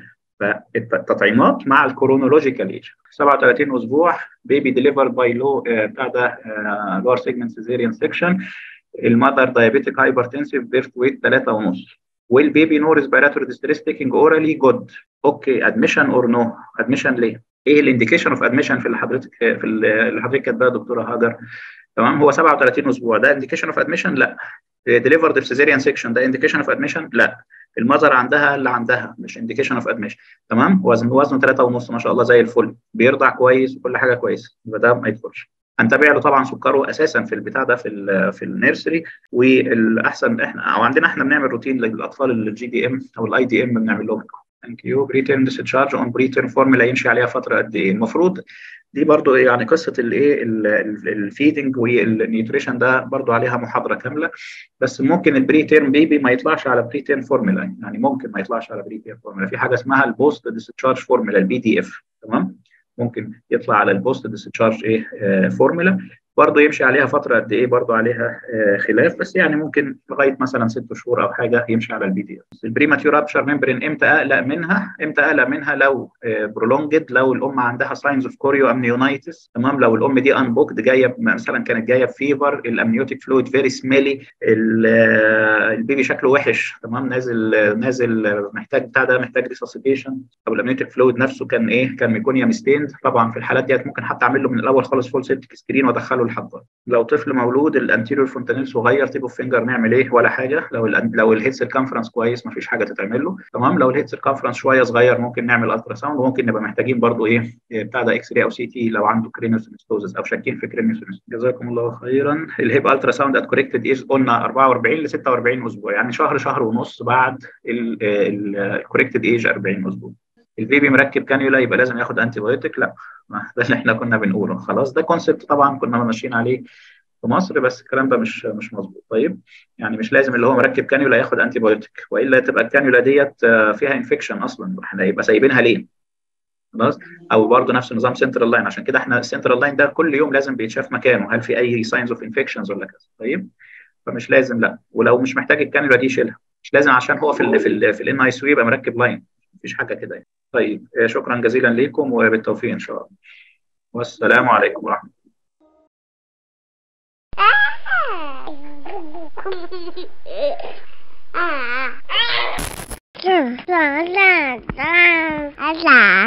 فالتطعيمات مع الكرونولوجيكال ايج سبعة وتلاتين اسبوع، بيبي ديليفر باي لو بتاع ده لور سيجمنت سيزيريان سيكشن، المذر دايابيتيك هايبرتنسيف بيرث ويت ثلاثة ونص، والبيبي نو ريسبيراتوري ديستريس تيكينج اورالي جود. اوكي ادميشن اور نو ادميشن ليه؟ ايه الانديكيشن اوف ادميشن في اللي حضرتك في اللي حضرتك كاتباها دكتوره هاجر؟ تمام. هو سبعة وتلاتين اسبوع ده انديكيشن اوف ادميشن؟ لا. ديليفرد في سيزيريان سيكشن ده انديكيشن اوف ادميشن؟ لا. المذر عندها اللي عندها مش انديكيشن اوف ادميشن. تمام. وزن وزنه ثلاثة ونص ما شاء الله زي الفل، بيرضع كويس وكل حاجه كويسه، يبقى ده ما يدخلش. هنتابع له طبعا سكره اساسا في البتاع ده في ال في النيرسري، والاحسن احنا او عندنا احنا بنعمل روتين للاطفال الجي دي ام او الاي دي ام بنعمل لهم. ثانك يو. بريتيرم ديسشارج اون بريتيرم فورمولا يمشي عليها فتره قد ايه؟ المفروض دي برضو يعني قصه الايه الفيدنج والنيوتريشن ده برضو عليها محاضره كامله، بس ممكن البري تيرم بيبي ما يطلعش على بري تيرم فورمولا، يعني ممكن ما يطلعش على بري تيرم فورمولا، في حاجه اسمها البوست ديسشارج فورمولا البي دي اف. تمام. ممكن يطلع على البوست ديسشارج ايه آه فورمولا، برضه يمشي عليها فتره قد ايه برضه عليها آه خلاف، بس يعني ممكن لغايه مثلا ست شهور او حاجه يمشي على البي دي اف. البريماتيور رابشر ممبرين امتى اقلق منها؟ امتى اقلق منها؟ لو آه برولونجد، لو الام عندها ساينز اوف كوريو امنيونايتس. تمام. لو الام دي انبوكد جايه مثلا كانت جايه بفيفر، الامنيوتيك فلويد فيري سميلي، البيبي شكله وحش، تمام، نازل نازل محتاج بتاع ده محتاج ريسوسيتيشن، او الامنيوتيك فلويد نفسه كان ايه كان ميكونيا ميستيند، طبعا في الحالات ديت ممكن حتى اعمل له من الاول خالص فول سيبتيك سكرين وادخله الحضانه. لو طفل مولود الانتيريور فونتانيل صغير تيب اوف فينجر نعمل ايه؟ ولا حاجه. لو ال لو الهيد سيركمفرنس كويس مفيش حاجه تتعمل له. تمام. لو الهيد سيركمفرنس شويه صغير ممكن نعمل الترا ساوند، وممكن نبقى محتاجين برضو ايه بتاع ده اكس راي او سي تي لو عنده كرينوسينستوزس او شاكين في كرينوسينستوزس. جزاكم الله خيرا. الهيب الترا ساوند ات كوريكتد ايج قلنا اربعة واربعين ل ستة واربعين اسبوع، يعني شهر شهر ونص بعد الكوريكتد ايج اربعين اسبوع. البيبي مركب كانيولا يبقى لازم ياخد انتي بايوتيك؟ لا، ده اللي احنا كنا بنقوله خلاص، ده كونسبت طبعا كنا ماشيين عليه في مصر، بس الكلام ده مش مش مظبوط. طيب يعني مش لازم اللي هو مركب كانيولا ياخد انتي بايوتيك، والا تبقى الكانيولا ديت فيها انفكشن اصلا، احنا يبقى سايبينها ليه؟ خلاص. او برضه نفس نظام سنترال لاين، عشان كده احنا السنترال لاين ده كل يوم لازم بيتشاف مكانه هل في اي ساينز اوف انفكشنز ولا كذا. طيب فمش لازم لا، ولو مش محتاج الكانيولا دي شيلها. مش لازم عشان هو في ال في ال في الان اي سي يبقى مركب لاين، مفيش حاجه كده يعني. طيب آه، شكرا جزيلا ليكم وبالتوفيق ان شاء الله، والسلام عليكم ورحمه الله.